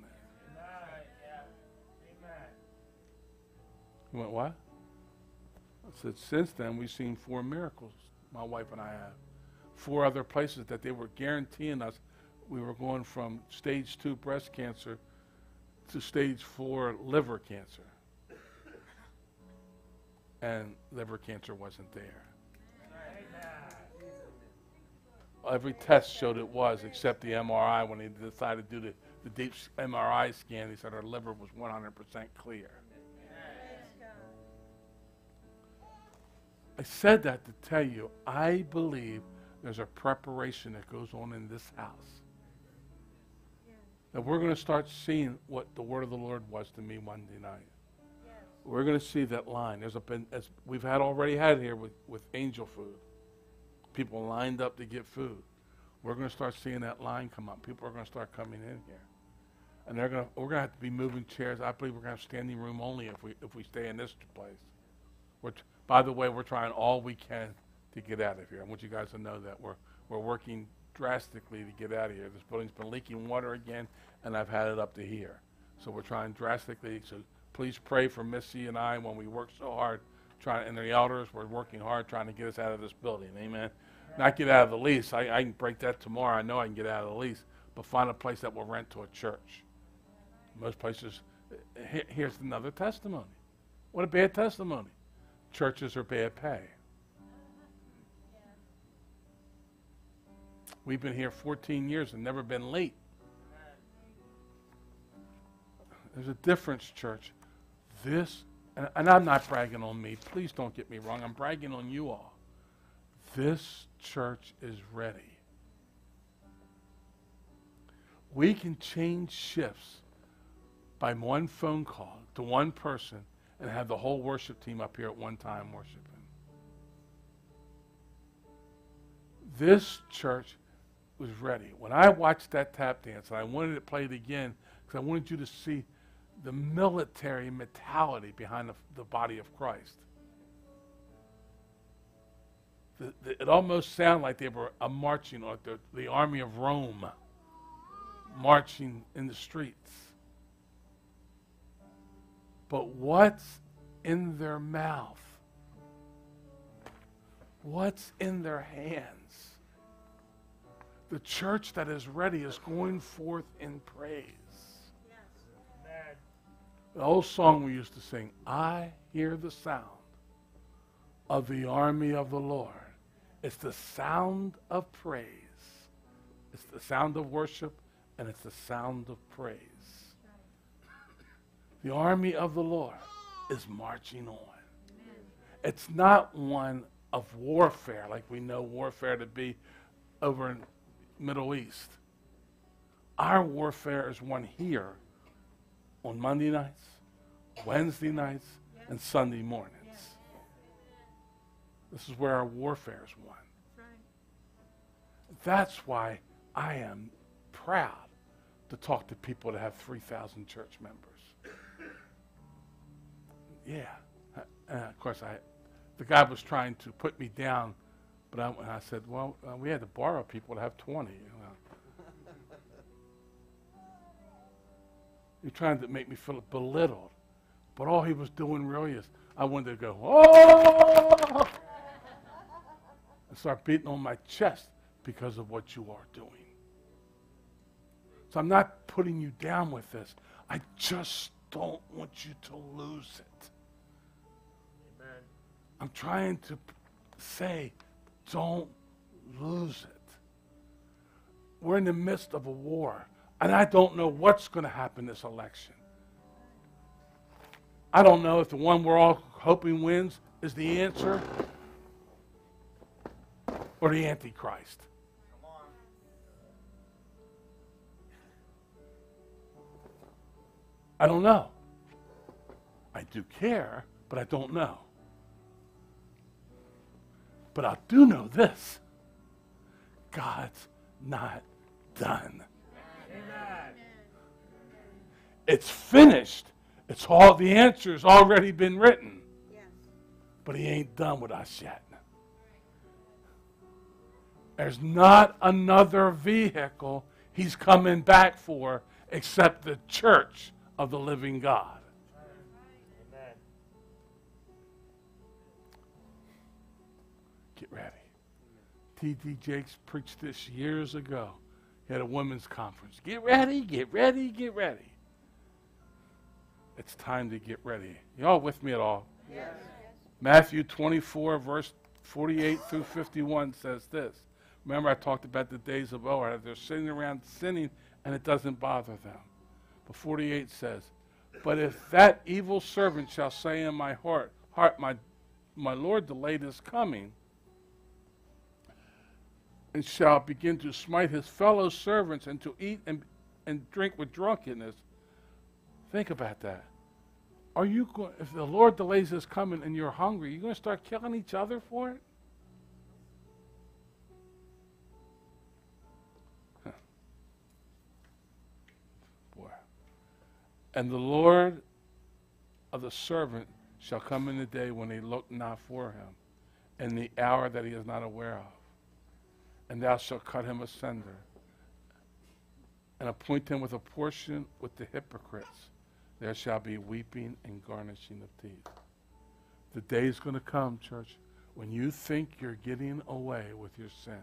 Speaker 3: He went, what? I said, since then we've seen 4 miracles, my wife and I have. 4 other places that they were guaranteeing us. We were going from stage 2 breast cancer to stage 4 liver cancer. And liver cancer wasn't there. Every test showed it was, except the MRI. When they decided to do the deep MRI scan, he said her liver was 100% clear. I said that to tell you, I believe there's a preparation that goes on in this house. That we're going to start seeing what the word of the Lord was to me Monday night. We're going to see that line. As we've already had here with angel food. People lined up to get food. We're going to start seeing that line come up. People are going to start coming in here. And we're going to have to be moving chairs. I believe we're going to have standing room only if we stay in this place. By the way, we're trying all we can to get out of here. I want you guys to know that we're working drastically to get out of here. This building's been leaking water again, and I've had it up to here. So we're trying drastically. So please pray for Missy and I when we work so hard. And the elders, we're working hard trying to get us out of this building. Amen. Not get out of the lease. I can break that tomorrow. I know I can get out of the lease. But find a place that will rent to a church. Most places, here's another testimony. What a bad testimony. Churches are bad pay. We've been here 14 years and never been late. There's a difference, church. And I'm not bragging on me. Please don't get me wrong. I'm bragging on you all. This church is ready. We can change shifts by one phone call to one person and have the whole worship team up here at one time worshiping. This church was ready. When I watched that tap dance, and I wanted it played again because I wanted you to see the military mentality behind the body of Christ. It almost sounded like they were marching, like the army of Rome, marching in the streets. But what's in their mouth? What's in their hands? The church that is ready is going forth in praise. The old song we used to sing, I hear the sound of the army of the Lord. It's the sound of praise. It's the sound of worship, and it's the sound of praise. The army of the Lord is marching on. It's not one of warfare like we know warfare to be over in Middle East. Our warfare is one here on Monday nights, Wednesday nights, and Sunday mornings. This is where our warfare is won. That's why I am proud to talk to people that have 3,000 church members. Yeah. Of course, the guy was trying to put me down, but I said, well, we had to borrow people to have 20. You're trying to make me feel belittled. But all he was doing really is, I wanted to go, oh! And start beating on my chest because of what you are doing. So I'm not putting you down with this. I just don't want you to lose it. Amen. I'm trying to say, don't lose it. We're in the midst of a war, and I don't know what's going to happen this election. I don't know if the one we're all hoping wins is the answer or the Antichrist. Come on. I don't know. I do care, but I don't know. But I do know this. God's not done. Amen. It's finished. It's all, the answer's already been written. Yes. But he ain't done with us yet. There's not another vehicle he's coming back for except the church of the living God. Amen. Get ready. T.D. Jakes preached this years ago. He had a women's conference. Get ready, get ready, get ready. It's time to get ready. Y'all with me at all? Yes. Matthew 24, verse 48 through 51 says this. Remember, I talked about the days of old. They're sitting around sinning, and it doesn't bother them. But 48 says, but if that evil servant shall say in my heart, my Lord delayed his coming, and shall begin to smite his fellow servants and to eat and drink with drunkenness. Think about that. Are you going, if the Lord delays his coming and you're hungry, you're going to start killing each other for it? Huh. Boy. And the Lord of the servant shall come in the day when he look not for him, in the hour that he is not aware of. And thou shalt cut him asunder, and appoint him with a portion with the hypocrites. There shall be weeping and gnashing of teeth. The day is going to come, church, when you think you're getting away with your sin.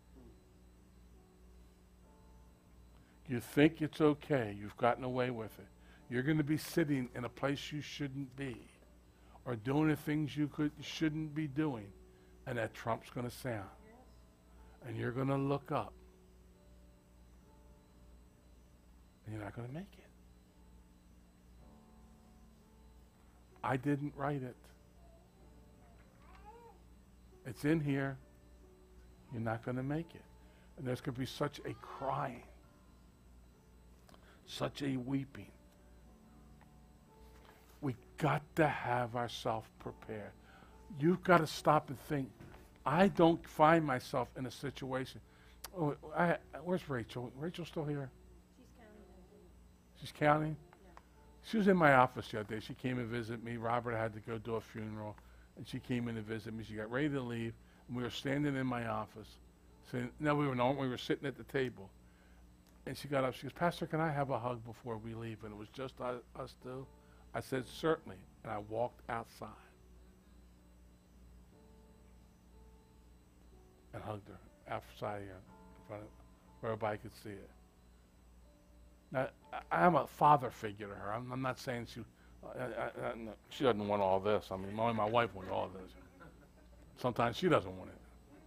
Speaker 3: You think it's okay, you've gotten away with it. You're going to be sitting in a place you shouldn't be, or doing the things you shouldn't be doing, and that trump's going to sound. And you're going to look up, and you're not going to make it. I didn't write it. It's in here. You're not going to make it. And there's going to be such a crying, such a weeping. We got to have ourselves prepared. You've got to stop and think, I don't find myself in a situation. Oh, where's Rachel? Rachel still here? She's counting? She was in my office the other day. She came and visited me. Robert had to go do a funeral, and she came in to visit me. She got ready to leave, and we were standing in my office. We were sitting at the table. And she got up. She goes, Pastor, can I have a hug before we leave? And it was just us two. I said, certainly. And I walked outside and hugged her outside here in front of where everybody could see it. Now, I'm a father figure to her. I'm not saying she doesn't want all this. I mean, only my wife wants all this. Sometimes she doesn't want it.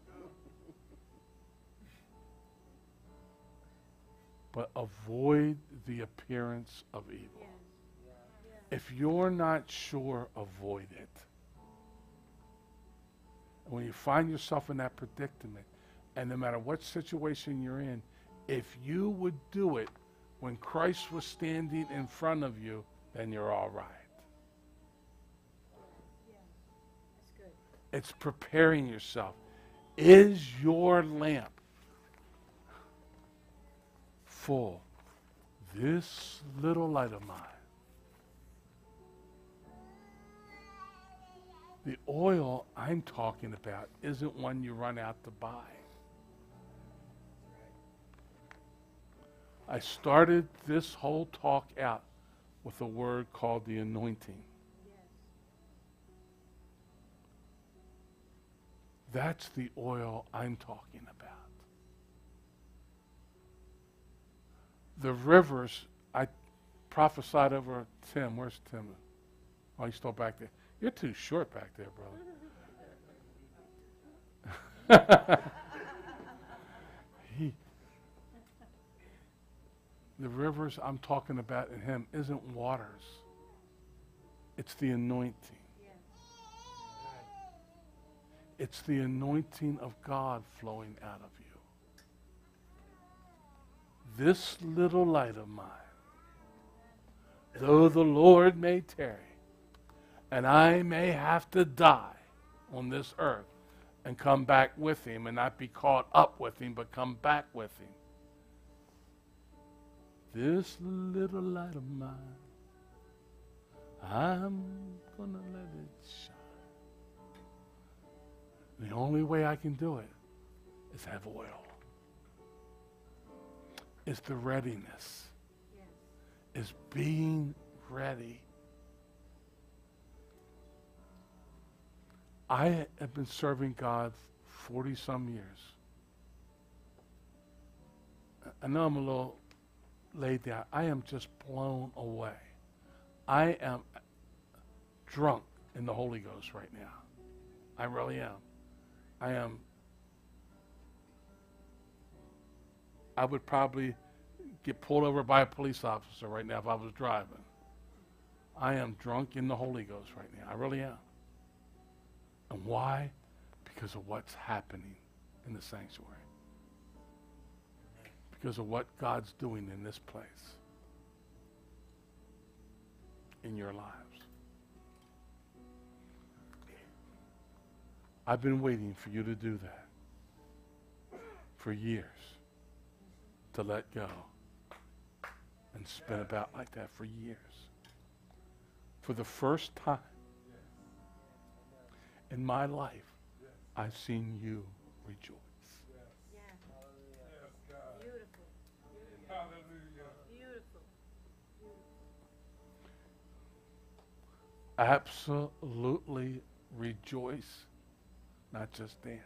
Speaker 3: But avoid the appearance of evil. If you're not sure, avoid it. And when you find yourself in that predicament, and no matter what situation you're in, if you would do it when Christ was standing in front of you, then you're all right.
Speaker 5: Yeah, that's good.
Speaker 3: It's preparing yourself. Is your lamp full? This little light of mine. The oil I'm talking about isn't one you run out to buy. I started this whole talk out with a word called the anointing. That's the oil I'm talking about. The rivers, I prophesied over Tim. Where's Tim? Oh, he's still back there. You're too short back there, brother. The rivers I'm talking about in him isn't waters. It's the anointing. It's the anointing of God flowing out of you. This little light of mine, though the Lord may tarry, and I may have to die on this earth and come back with him, and not be caught up with him, but come back with him. This little light of mine, I'm going to let it shine. The only way I can do it is have oil. It's the readiness. It's being ready. I have been serving God 40-some years. I know I'm a little laid down. I am just blown away. I am drunk in the Holy Ghost right now. I really am. I would probably get pulled over by a police officer right now if I was driving. I am drunk in the Holy Ghost right now. I really am. And why? Because of what's happening in the sanctuary. Because of what God's doing in this place. In your lives. I've been waiting for you to do that for years, to let go and spin about like that for years. For the first time in my life, I've seen you rejoice.
Speaker 5: Yeah. Beautiful. Beautiful.
Speaker 3: Absolutely rejoice, not just dance.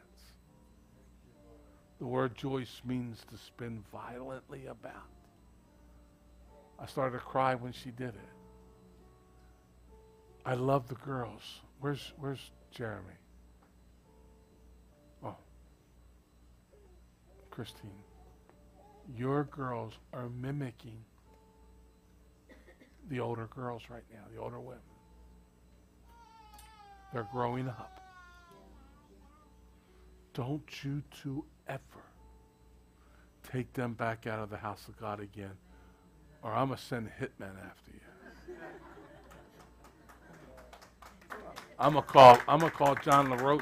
Speaker 3: The word joyce means to spin violently about. I started to cry when she did it. I love the girls. Where's Jeremy? Oh, Christine. Your girls are mimicking the older girls right now, the older women. They're growing up. Don't you two ever take them back out of the house of God again, or I'm going to send hitmen after you. I'm going to call John LaRoche.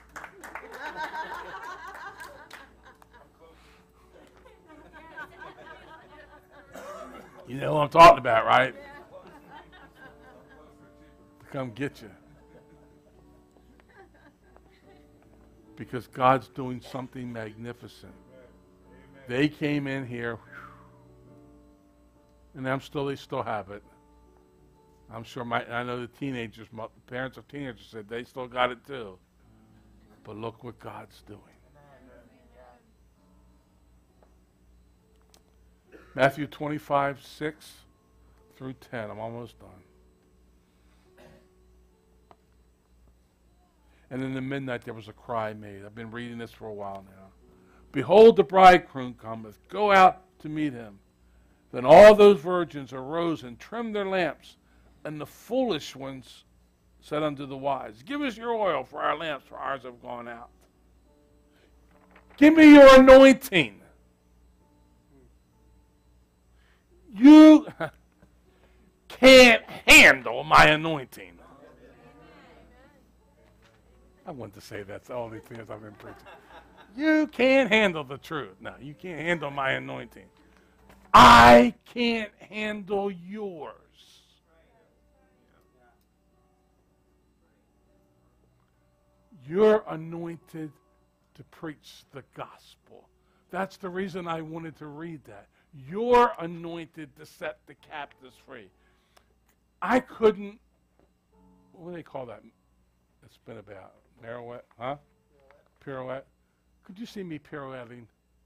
Speaker 3: You know what I'm talking about, right? To come get you. Because God's doing something magnificent. They came in here, and they still have it. I'm sure I know the teenagers, parents of teenagers said they still got it too. But look what God's doing. Matthew 25, 6 through 10. I'm almost done. And in the midnight there was a cry made. I've been reading this for a while now. Behold, the bridegroom cometh. Go out to meet him. Then all those virgins arose and trimmed their lamps. And the foolish ones said unto the wise, Give us your oil, for our lamps, for ours have gone out. Give me your anointing. You can't handle my anointing. I wanted to say that's the only thing I've been preaching. You can't handle the truth. No, you can't handle my anointing. I can't handle yours. You're anointed to preach the gospel. That's the reason I wanted to read that. You're anointed to set the captives free. I couldn't, what do they call that? It's been about pirouette, huh? Pirouette. Could you see me pirouetting?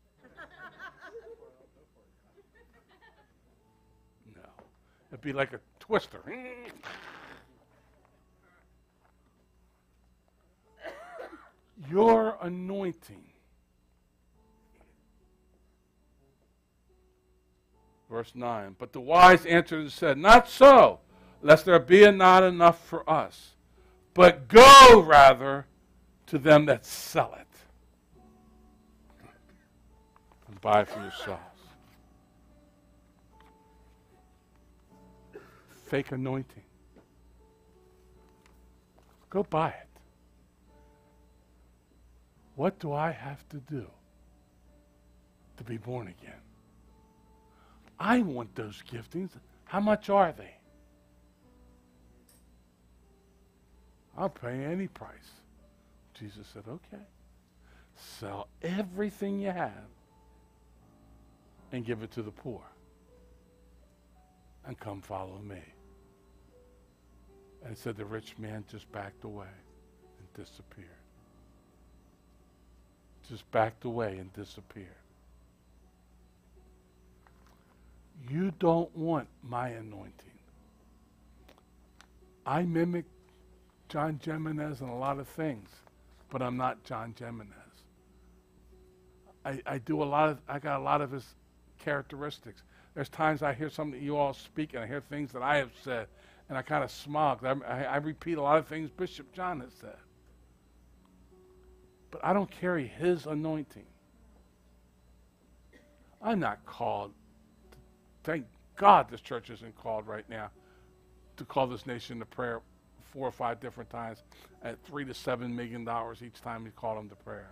Speaker 3: No. It'd be like a twister. Your anointing. Verse 9. But the wise answered and said, Not so, lest there be not enough for us. But go rather to them that sell it and buy for yourselves. Fake anointing. Go buy it. What do I have to do to be born again? I want those giftings. How much are they? I'll pay any price. Jesus said, okay. Sell everything you have and give it to the poor. And come follow me. And it said the rich man just backed away and disappeared. Just backed away and disappeared. You don't want my anointing. I mimic John Jimenez in a lot of things, but I'm not John Jimenez. I got a lot of his characteristics. There's times I hear something that you all speak, and I hear things that I have said, and I kind of smile. I repeat a lot of things Bishop John has said. But I don't carry his anointing. I'm not called. Thank God this church isn't called right now to call this nation to prayer 4 or 5 different times at $3 to $7 million each time we call them to prayer.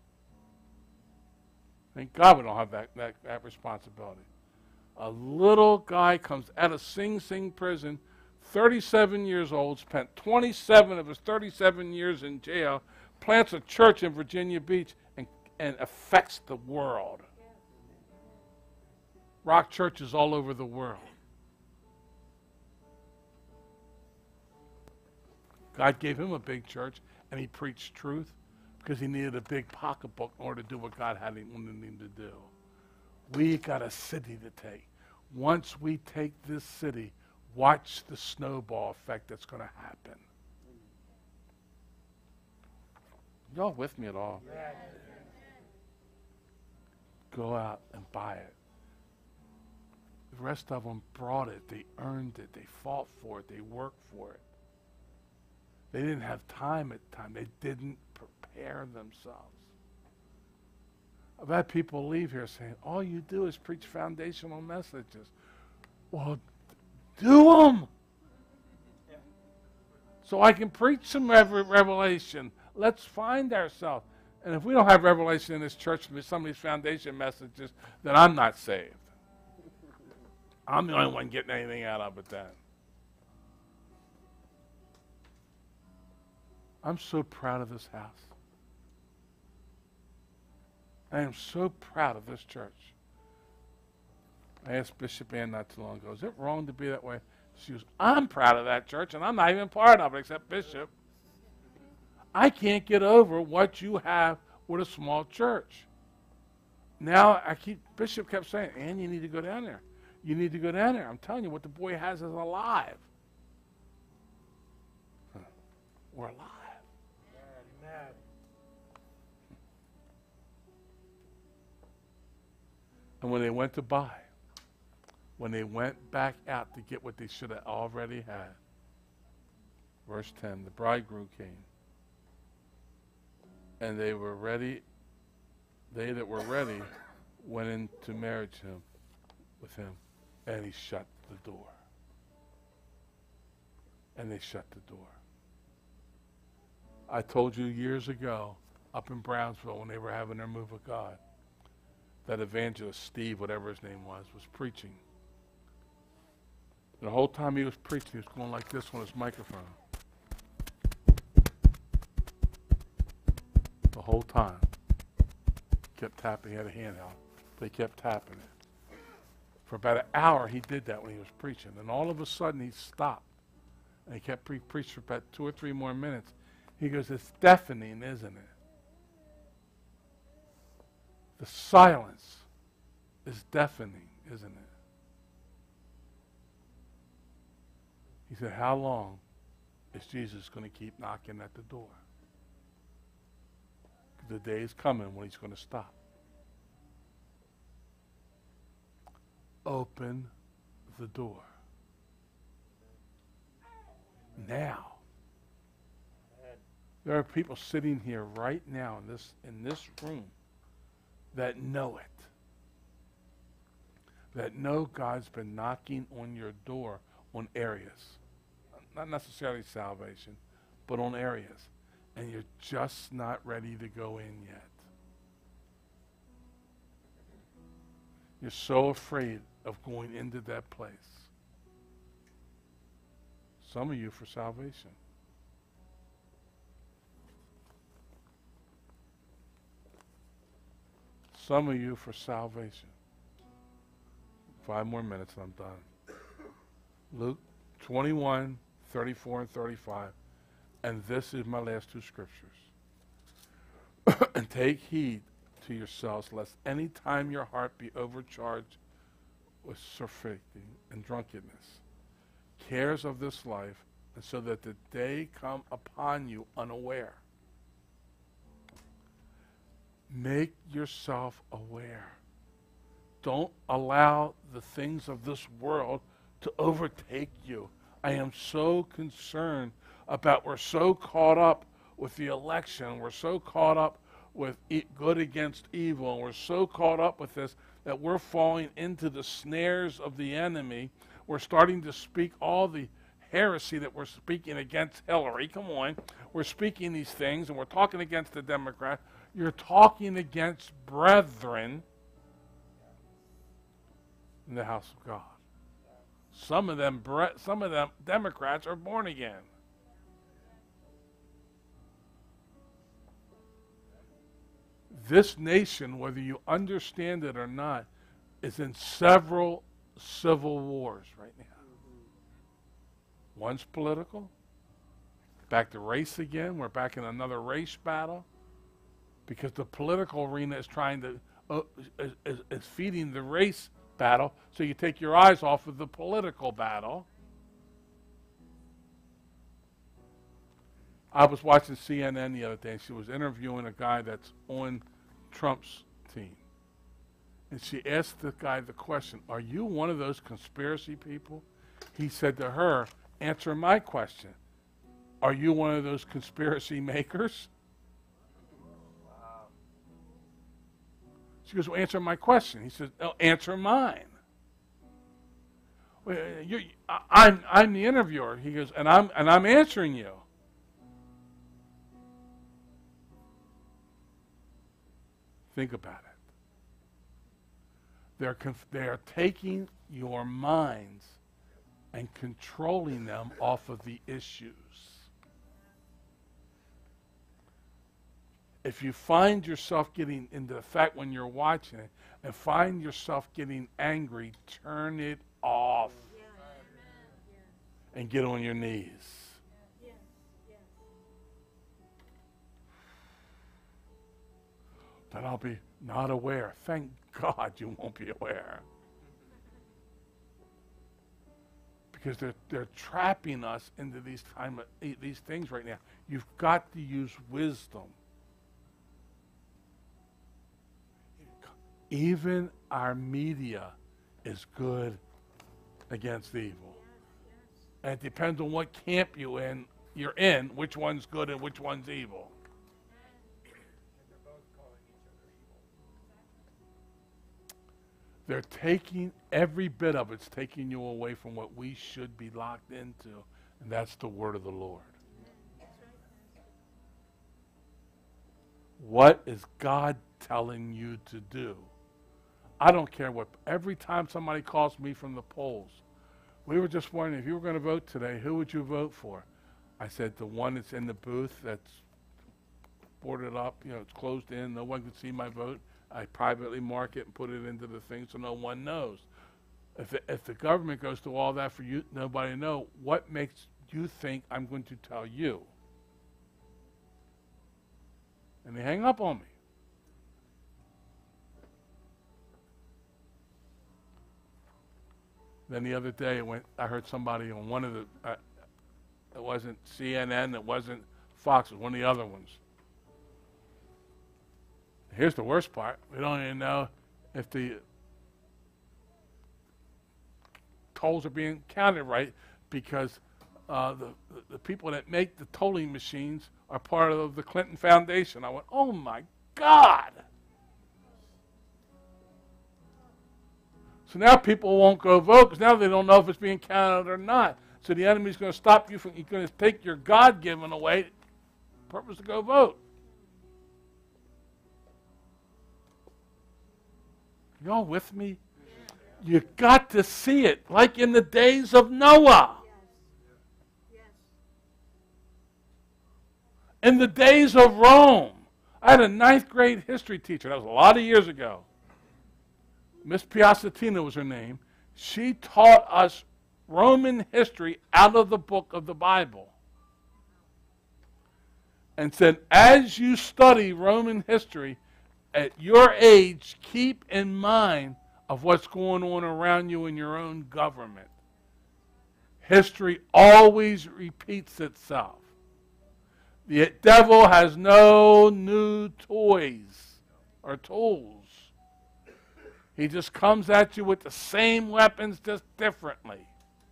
Speaker 3: Thank God we don't have that responsibility. A little guy comes out of Sing Sing prison, 37 years old, spent 27 of his 37 years in jail, plants a church in Virginia Beach, and affects the world. Rock churches all over the world. God gave him a big church, and he preached truth because he needed a big pocketbook in order to do what God wanted him to do. We got a city to take. Once we take this city, watch the snowball effect that's going to happen. Y'all with me at all? Yes. Go out and buy it. The rest of them brought it. They earned it. They fought for it. They worked for it. They didn't have time at the time. They didn't prepare themselves. I've had people leave here saying, all you do is preach foundational messages. Well, do them. So I can preach some revelation. Let's find ourselves. And if we don't have revelation in this church with some of these foundation messages, then I'm not saved. I'm the only one getting anything out of it then. I'm so proud of this house. I am so proud of this church. I asked Bishop Ann not too long ago, is it wrong to be that way? She goes, I'm proud of that church, and I'm not even part of it except Bishop. I can't get over what you have with a small church. Now, Bishop kept saying, Ann, you need to go down there. You need to go down there. I'm telling you, what the boy has is alive. We're alive.
Speaker 1: Amen.
Speaker 3: And when they went to buy, when they went back out to get what they should have already had, verse 10, the bridegroom came. And they were ready, they that were ready went into marriage with him, and he shut the door. And they shut the door. I told you years ago, up in Brownsville, when they were having their move of God, that evangelist, Steve, whatever his name was preaching. And the whole time he was preaching, he was going like this on his microphone. The whole time. Kept tapping, he had a hand out. They kept tapping it. For about an hour, he did that when he was preaching. And all of a sudden, he stopped. And he kept preaching for about 2 or 3 more minutes. He goes, it's deafening, isn't it? The silence is deafening, isn't it? He said, how long is Jesus going to keep knocking at the door? The day is coming when he's going to stop. Open the door. Now. There are people sitting here right now in this room that know it. That know God's been knocking on your door on areas. Not necessarily salvation, but on areas. And you're just not ready to go in yet. You're so afraid of going into that place. Some of you for salvation. Some of you for salvation. 5 more minutes and I'm done. Luke 21, 34 and 35. And this is my last 2 scriptures. And take heed to yourselves, lest any time your heart be overcharged with surfeiting and drunkenness, cares of this life, and so that the day come upon you unaware. Make yourself aware. Don't allow the things of this world to overtake you. I am so concerned about, we're so caught up with the election, we're so caught up with good against evil, and we're so caught up with this that we're falling into the snares of the enemy. We're starting to speak all the heresy that we're speaking against Hillary. Come on. We're speaking these things, and we're talking against the Democrats. You're talking against brethren in the house of God. Some of them Democrats are born again. This nation, whether you understand it or not, is in several civil wars right now. One's political. Back to race again. We're back in another race battle. Because the political arena is trying to, is feeding the race battle, so you take your eyes off of the political battle. I was watching CNN the other day, and she was interviewing a guy that's on Trump's team. And she asked the guy the question, are you one of those conspiracy people? He said to her, answer my question. Are you one of those conspiracy makers? She goes, well, answer my question. He says, oh, answer mine. Well, I'm the interviewer. He goes, and I'm answering you. Think about it. They are taking your minds and controlling them off of the issues. If you find yourself getting into the fact when you're watching it and find yourself getting angry, turn it off and get on your knees. Then I'll be not aware. Thank God you won't be aware. Because they're trapping us into these things right now. You've got to use wisdom. Even our media is good against evil. And it depends on what camp you're in, which one's good and which one's evil. They're taking every bit of it's taking you away from what we should be locked into, and that's the word of the Lord. What is God telling you to do? I don't care what. Every time somebody calls me from the polls, we were just wondering if you were going to vote today, who would you vote for? I said the one that's in the booth, that's boarded up, it's closed in, no one can see my vote. I privately mark it and put it into the thing so no one knows. If the government goes through all that for you, nobody know, what makes you think I'm going to tell you? And they hang up on me. Then the other day, I heard somebody on one of the, it wasn't CNN, it wasn't Fox, it was one of the other ones. Here's the worst part. We don't even know if the tolls are being counted right, because the people that make the tolling machines are part of the Clinton Foundation. I went, oh my God. So now people won't go vote because now they don't know if it's being counted or not. So the enemy's going to stop you from, you're going to take your God-given away, purpose to go vote. Y'all with me? You got to see it, like in the days of Noah. In the days of Rome. I had a 9th grade history teacher. That was a lot of years ago. Miss Piacetina was her name. She taught us Roman history out of the book of the Bible. And said, as you study Roman history, at your age, keep in mind of what's going on around you in your own government. History always repeats itself. The devil has no new toys or tools. He just comes at you with the same weapons, just differently.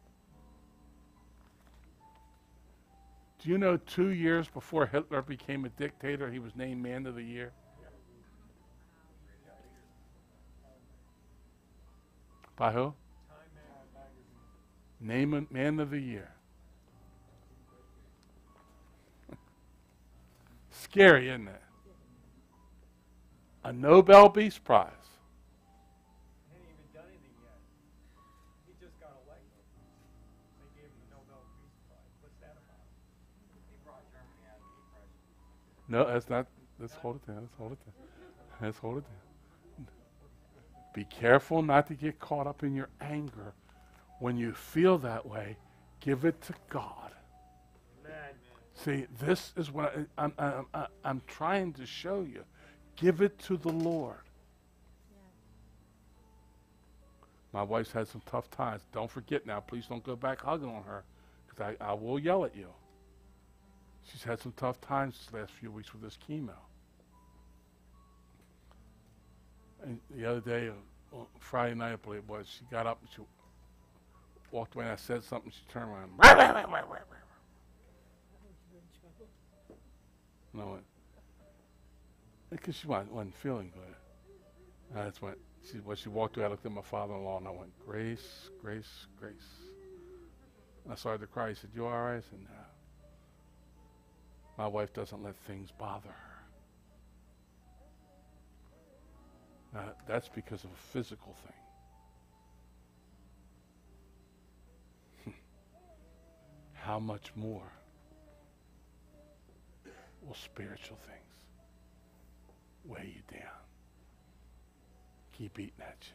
Speaker 3: Do you know 2 years before Hitler became a dictator, he was named Man of the Year? By who? Name Man of the Year. Scary, isn't it? A Nobel Peace Prize.
Speaker 6: He hadn't even done anything yet. He just got elected. They gave him the Nobel Peace Prize. What's that about? He brought Germany out of the depression.
Speaker 3: No, that's not. Let's hold it down. Let's hold it down. Let's hold it down. Be careful not to get caught up in your anger. When you feel that way, give it to God.
Speaker 6: Amen.
Speaker 3: See, this is what I'm trying to show you. Give it to the Lord. My wife's had some tough times. Don't forget now. Please don't go back hugging on her, because I will yell at you. She's had some tough times this last few weeks with this chemo. And the other day, Friday night, I believe it was, she got up and she walked away and I said something. She turned around. And I went, because she wasn't feeling good. And that's when she walked away, I looked at my father-in-law and I went, grace, grace, grace. And I started to cry. He said, you all right? I said, no. My wife doesn't let things bother her. Now, that's because of a physical thing. How much more will spiritual things weigh you down? Keep eating at you.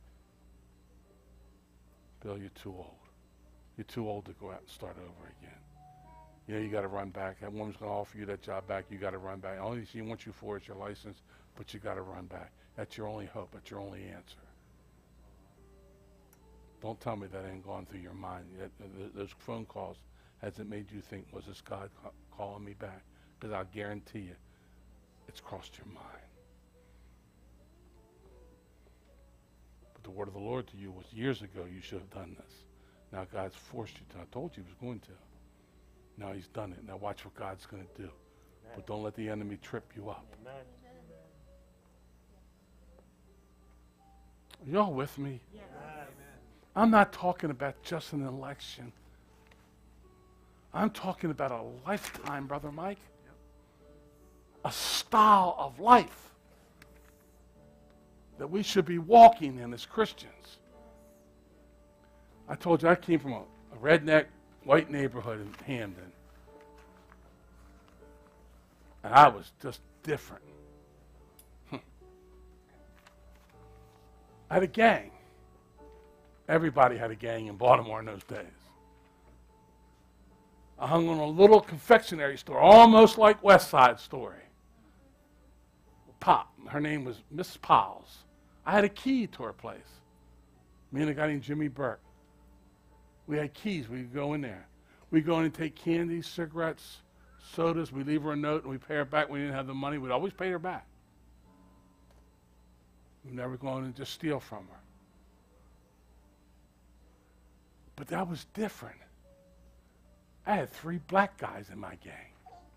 Speaker 3: Bill, you're too old. You're too old to go out and start over again. You know, you got to run back. That woman's going to offer you that job back. You got to run back. The only thing she wants you for is your license, but you got to run back. That's your only hope. That's your only answer. Don't tell me that ain't gone through your mind. Those phone calls, has it made you think, was this God calling me back? Because I'll guarantee you, it's crossed your mind. But the word of the Lord to you was years ago, you should have done this. Now God's forced you to. I told you he was going to. Now he's done it. Now watch what God's going to do. Amen. But don't let the enemy trip you up.
Speaker 6: Amen.
Speaker 3: Are y'all with me?
Speaker 6: Yes.
Speaker 3: I'm not talking about just an election. I'm talking about a lifetime, Brother Mike. Yep. A style of life that we should be walking in as Christians. I told you I came from a redneck white neighborhood in Hamden. And I was just different. I had a gang. Everybody had a gang in Baltimore in those days. I hung on a little confectionery store, almost like West Side Story. Pop, her name was Mrs. Powell's. I had a key to her place. Me and a guy named Jimmy Burke. We had keys. We could go in there. We'd go in and take candy, cigarettes, sodas. We'd leave her a note, and we'd pay her back when we didn't have the money. We'd always pay her back. We'd never go in and just steal from her. But that was different. I had 3 black guys in my gang.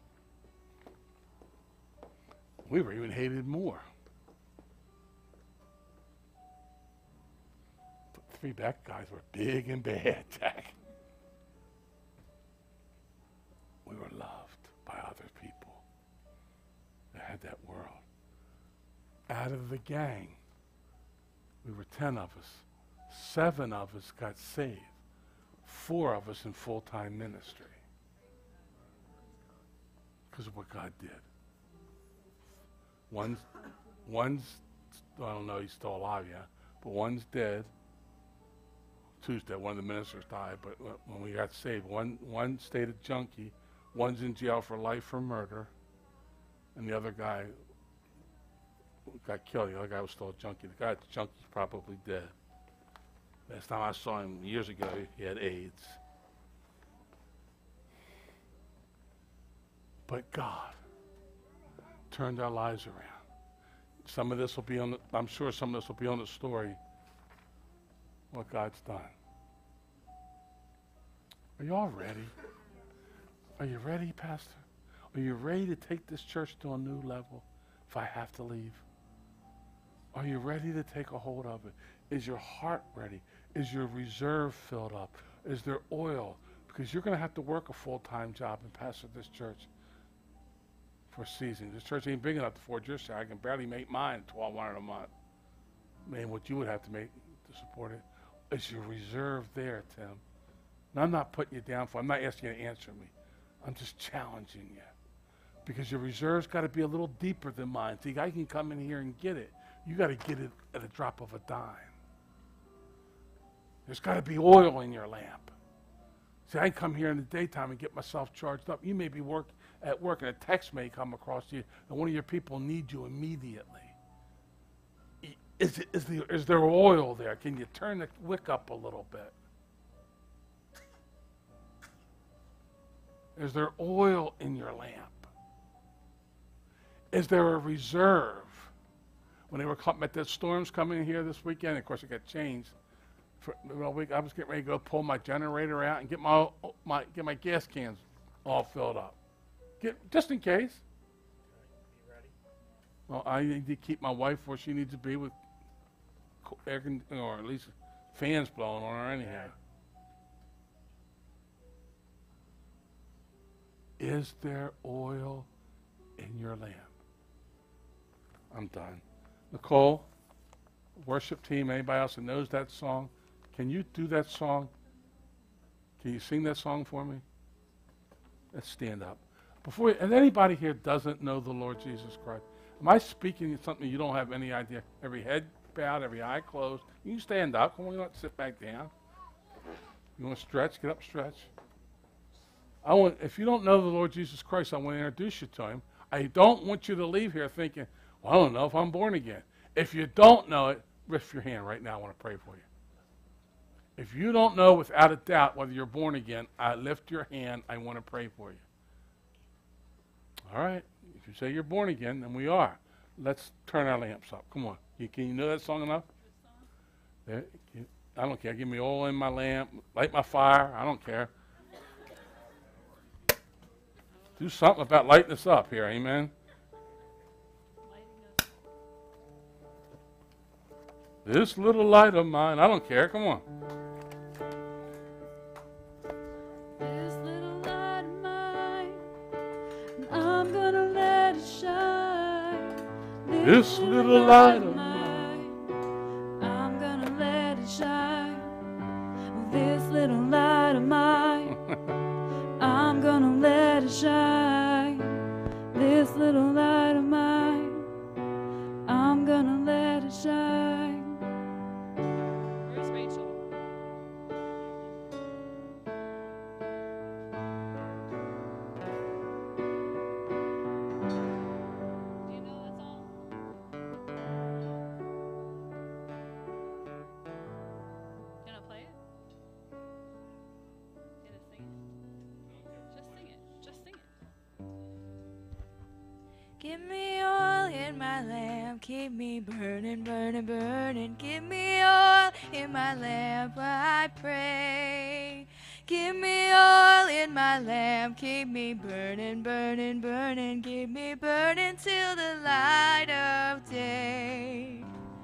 Speaker 3: We were even hated more. But 3 black guys were big and bad, Jack. We were loved by other people that had that world. Out of the gang, we were 10 of us. 7 of us got saved. 4 of us in full-time ministry. Because of what God did. One's, I don't know, he's still alive yet, but one's dead. 2's dead. One of the ministers died, but when we got saved, one stayed a junkie, one's in jail for life for murder, and the other guy got killed. The other guy was still a junkie. The guy at the junkie's probably dead. Last time I saw him years ago, he had AIDS. But God turned our lives around. Some of this will be on the, I'm sure some of this will be on the story, what God's done. Are you all ready? Are you ready, Pastor? Are you ready to take this church to a new level if I have to leave? Are you ready to take a hold of it? Is your heart ready? Is your reserve filled up? Is there oil? Because you're going to have to work a full-time job and pastor this church for a season. This church ain't big enough to afford your salary. I can barely make mine $1,200 a month. Man, what you would have to make to support it. Is your reserve there, Tim? And I'm not putting you down for. I'm not asking you to answer me. I'm just challenging you. Because your reserve's got to be a little deeper than mine. See, I can come in here and get it. You got to get it at a drop of a dime. There's got to be oil in your lamp. See, I come here in the daytime and get myself charged up. You may be at work and a text may come across you and one of your people needs you immediately. Is there oil there? Can you turn the wick up a little bit? Is there oil in your lamp? Is there a reserve? When they were at the storms coming here this weekend, of course it got changed. For a week, I was getting ready to go pull my generator out and get my gas cans all filled up, just in case.
Speaker 6: Be ready.
Speaker 3: Well, I need to keep my wife where she needs to be with air or at least fans blowing on her anyhow. Is there oil in your lamp? I'm done. Nicole, worship team, anybody else that knows that song, can you do that song? Can you sing that song for me? Let's stand up. And anybody here doesn't know the Lord Jesus Christ, am I speaking something you don't have any idea? Every head bowed, every eye closed. You can stand up. Come on, you don't have to sit back down. You want to stretch? Get up, stretch. If you don't know the Lord Jesus Christ, I want to introduce you to him. I don't want you to leave here thinking, well, I don't know if I'm born again. If you don't know it, lift your hand right now. I want to pray for you. If you don't know without a doubt whether you're born again, lift your hand. I want to pray for you. All right. If you say you're born again, then we are. Let's turn our lamps up. Come on. Can you know that song enough? There, I don't care. Give me oil in my lamp. Light my fire. I don't care. Do something about lighting us up here. Amen. This little light of mine. I don't care. Come on.
Speaker 4: This little light of mine, I'm gonna let it shine.
Speaker 3: This little light of mine,
Speaker 4: I'm gonna let it shine. This little light of mine, I'm gonna let it shine. This little light of mine, I'm gonna let it shine. Where's Rachel? Do you know that song? Can I play it? Can I sing it? Just sing it. Just sing it. Give me oil in my lamp, keep me burning, burning, burning. Give me oil in my lamp, I pray. Give me oil in my lamp, keep me burning, burning, burning. Keep me burning till the light of day.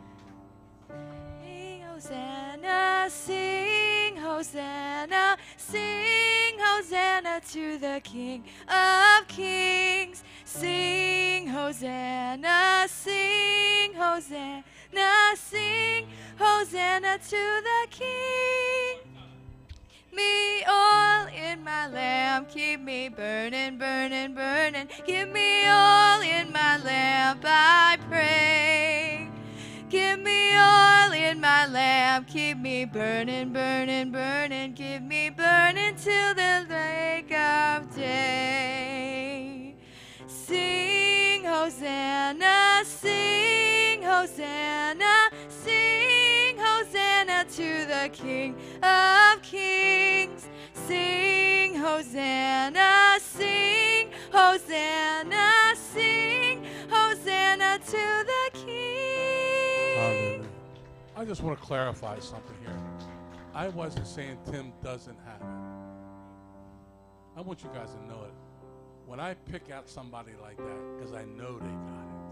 Speaker 4: Sing Hosanna, sing Hosanna, sing Hosanna to the King of Kings. Sing Hosanna, sing Hosanna, sing Hosanna to the King. Me oil in my lamp, keep me burning, burning, burning. Give me oil in my lamp, I pray. Give me oil in my lamp, keep me burning, burning, burning. Give me burning till the break of day. Sing Hosanna, sing Hosanna, sing Hosanna to the King of Kings.
Speaker 2: Sing, Hosanna, sing, Hosanna, sing, Hosanna to the King.
Speaker 3: Hallelujah. I just want to clarify something here. I wasn't saying Tim doesn't have it. I want you guys to know it. When I pick out somebody like that, because I know they got it.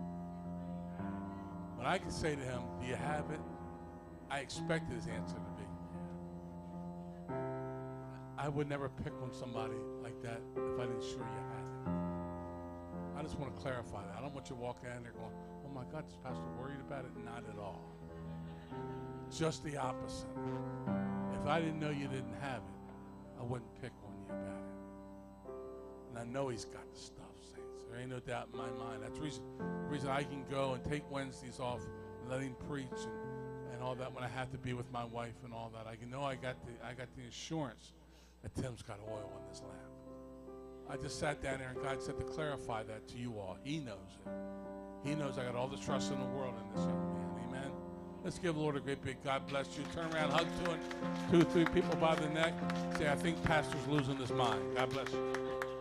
Speaker 3: When I can say to him, do you have it? I expected his answer to be, yeah. I would never pick on somebody like that if I didn't sure you had it. I just want to clarify that. I don't want you to walk in there going, oh my God, is Pastor worried about it? Not at all. Just the opposite. If I didn't know you didn't have it, I wouldn't pick on you about it. And I know he's got the stuff, saints. There ain't no doubt in my mind. That's the reason I can go and take Wednesdays off and let him preach and all that when I have to be with my wife and all that. I can know I got the assurance that Tim's got oil in this lamp. I just sat down there and God said to clarify that to you all. He knows it. He knows I got all the trust in the world in this young man. Amen. Let's give the Lord a great big God bless you. Turn around, hug to him. 2 or 3 people by the neck. Say, I think Pastor's losing his mind. God bless you.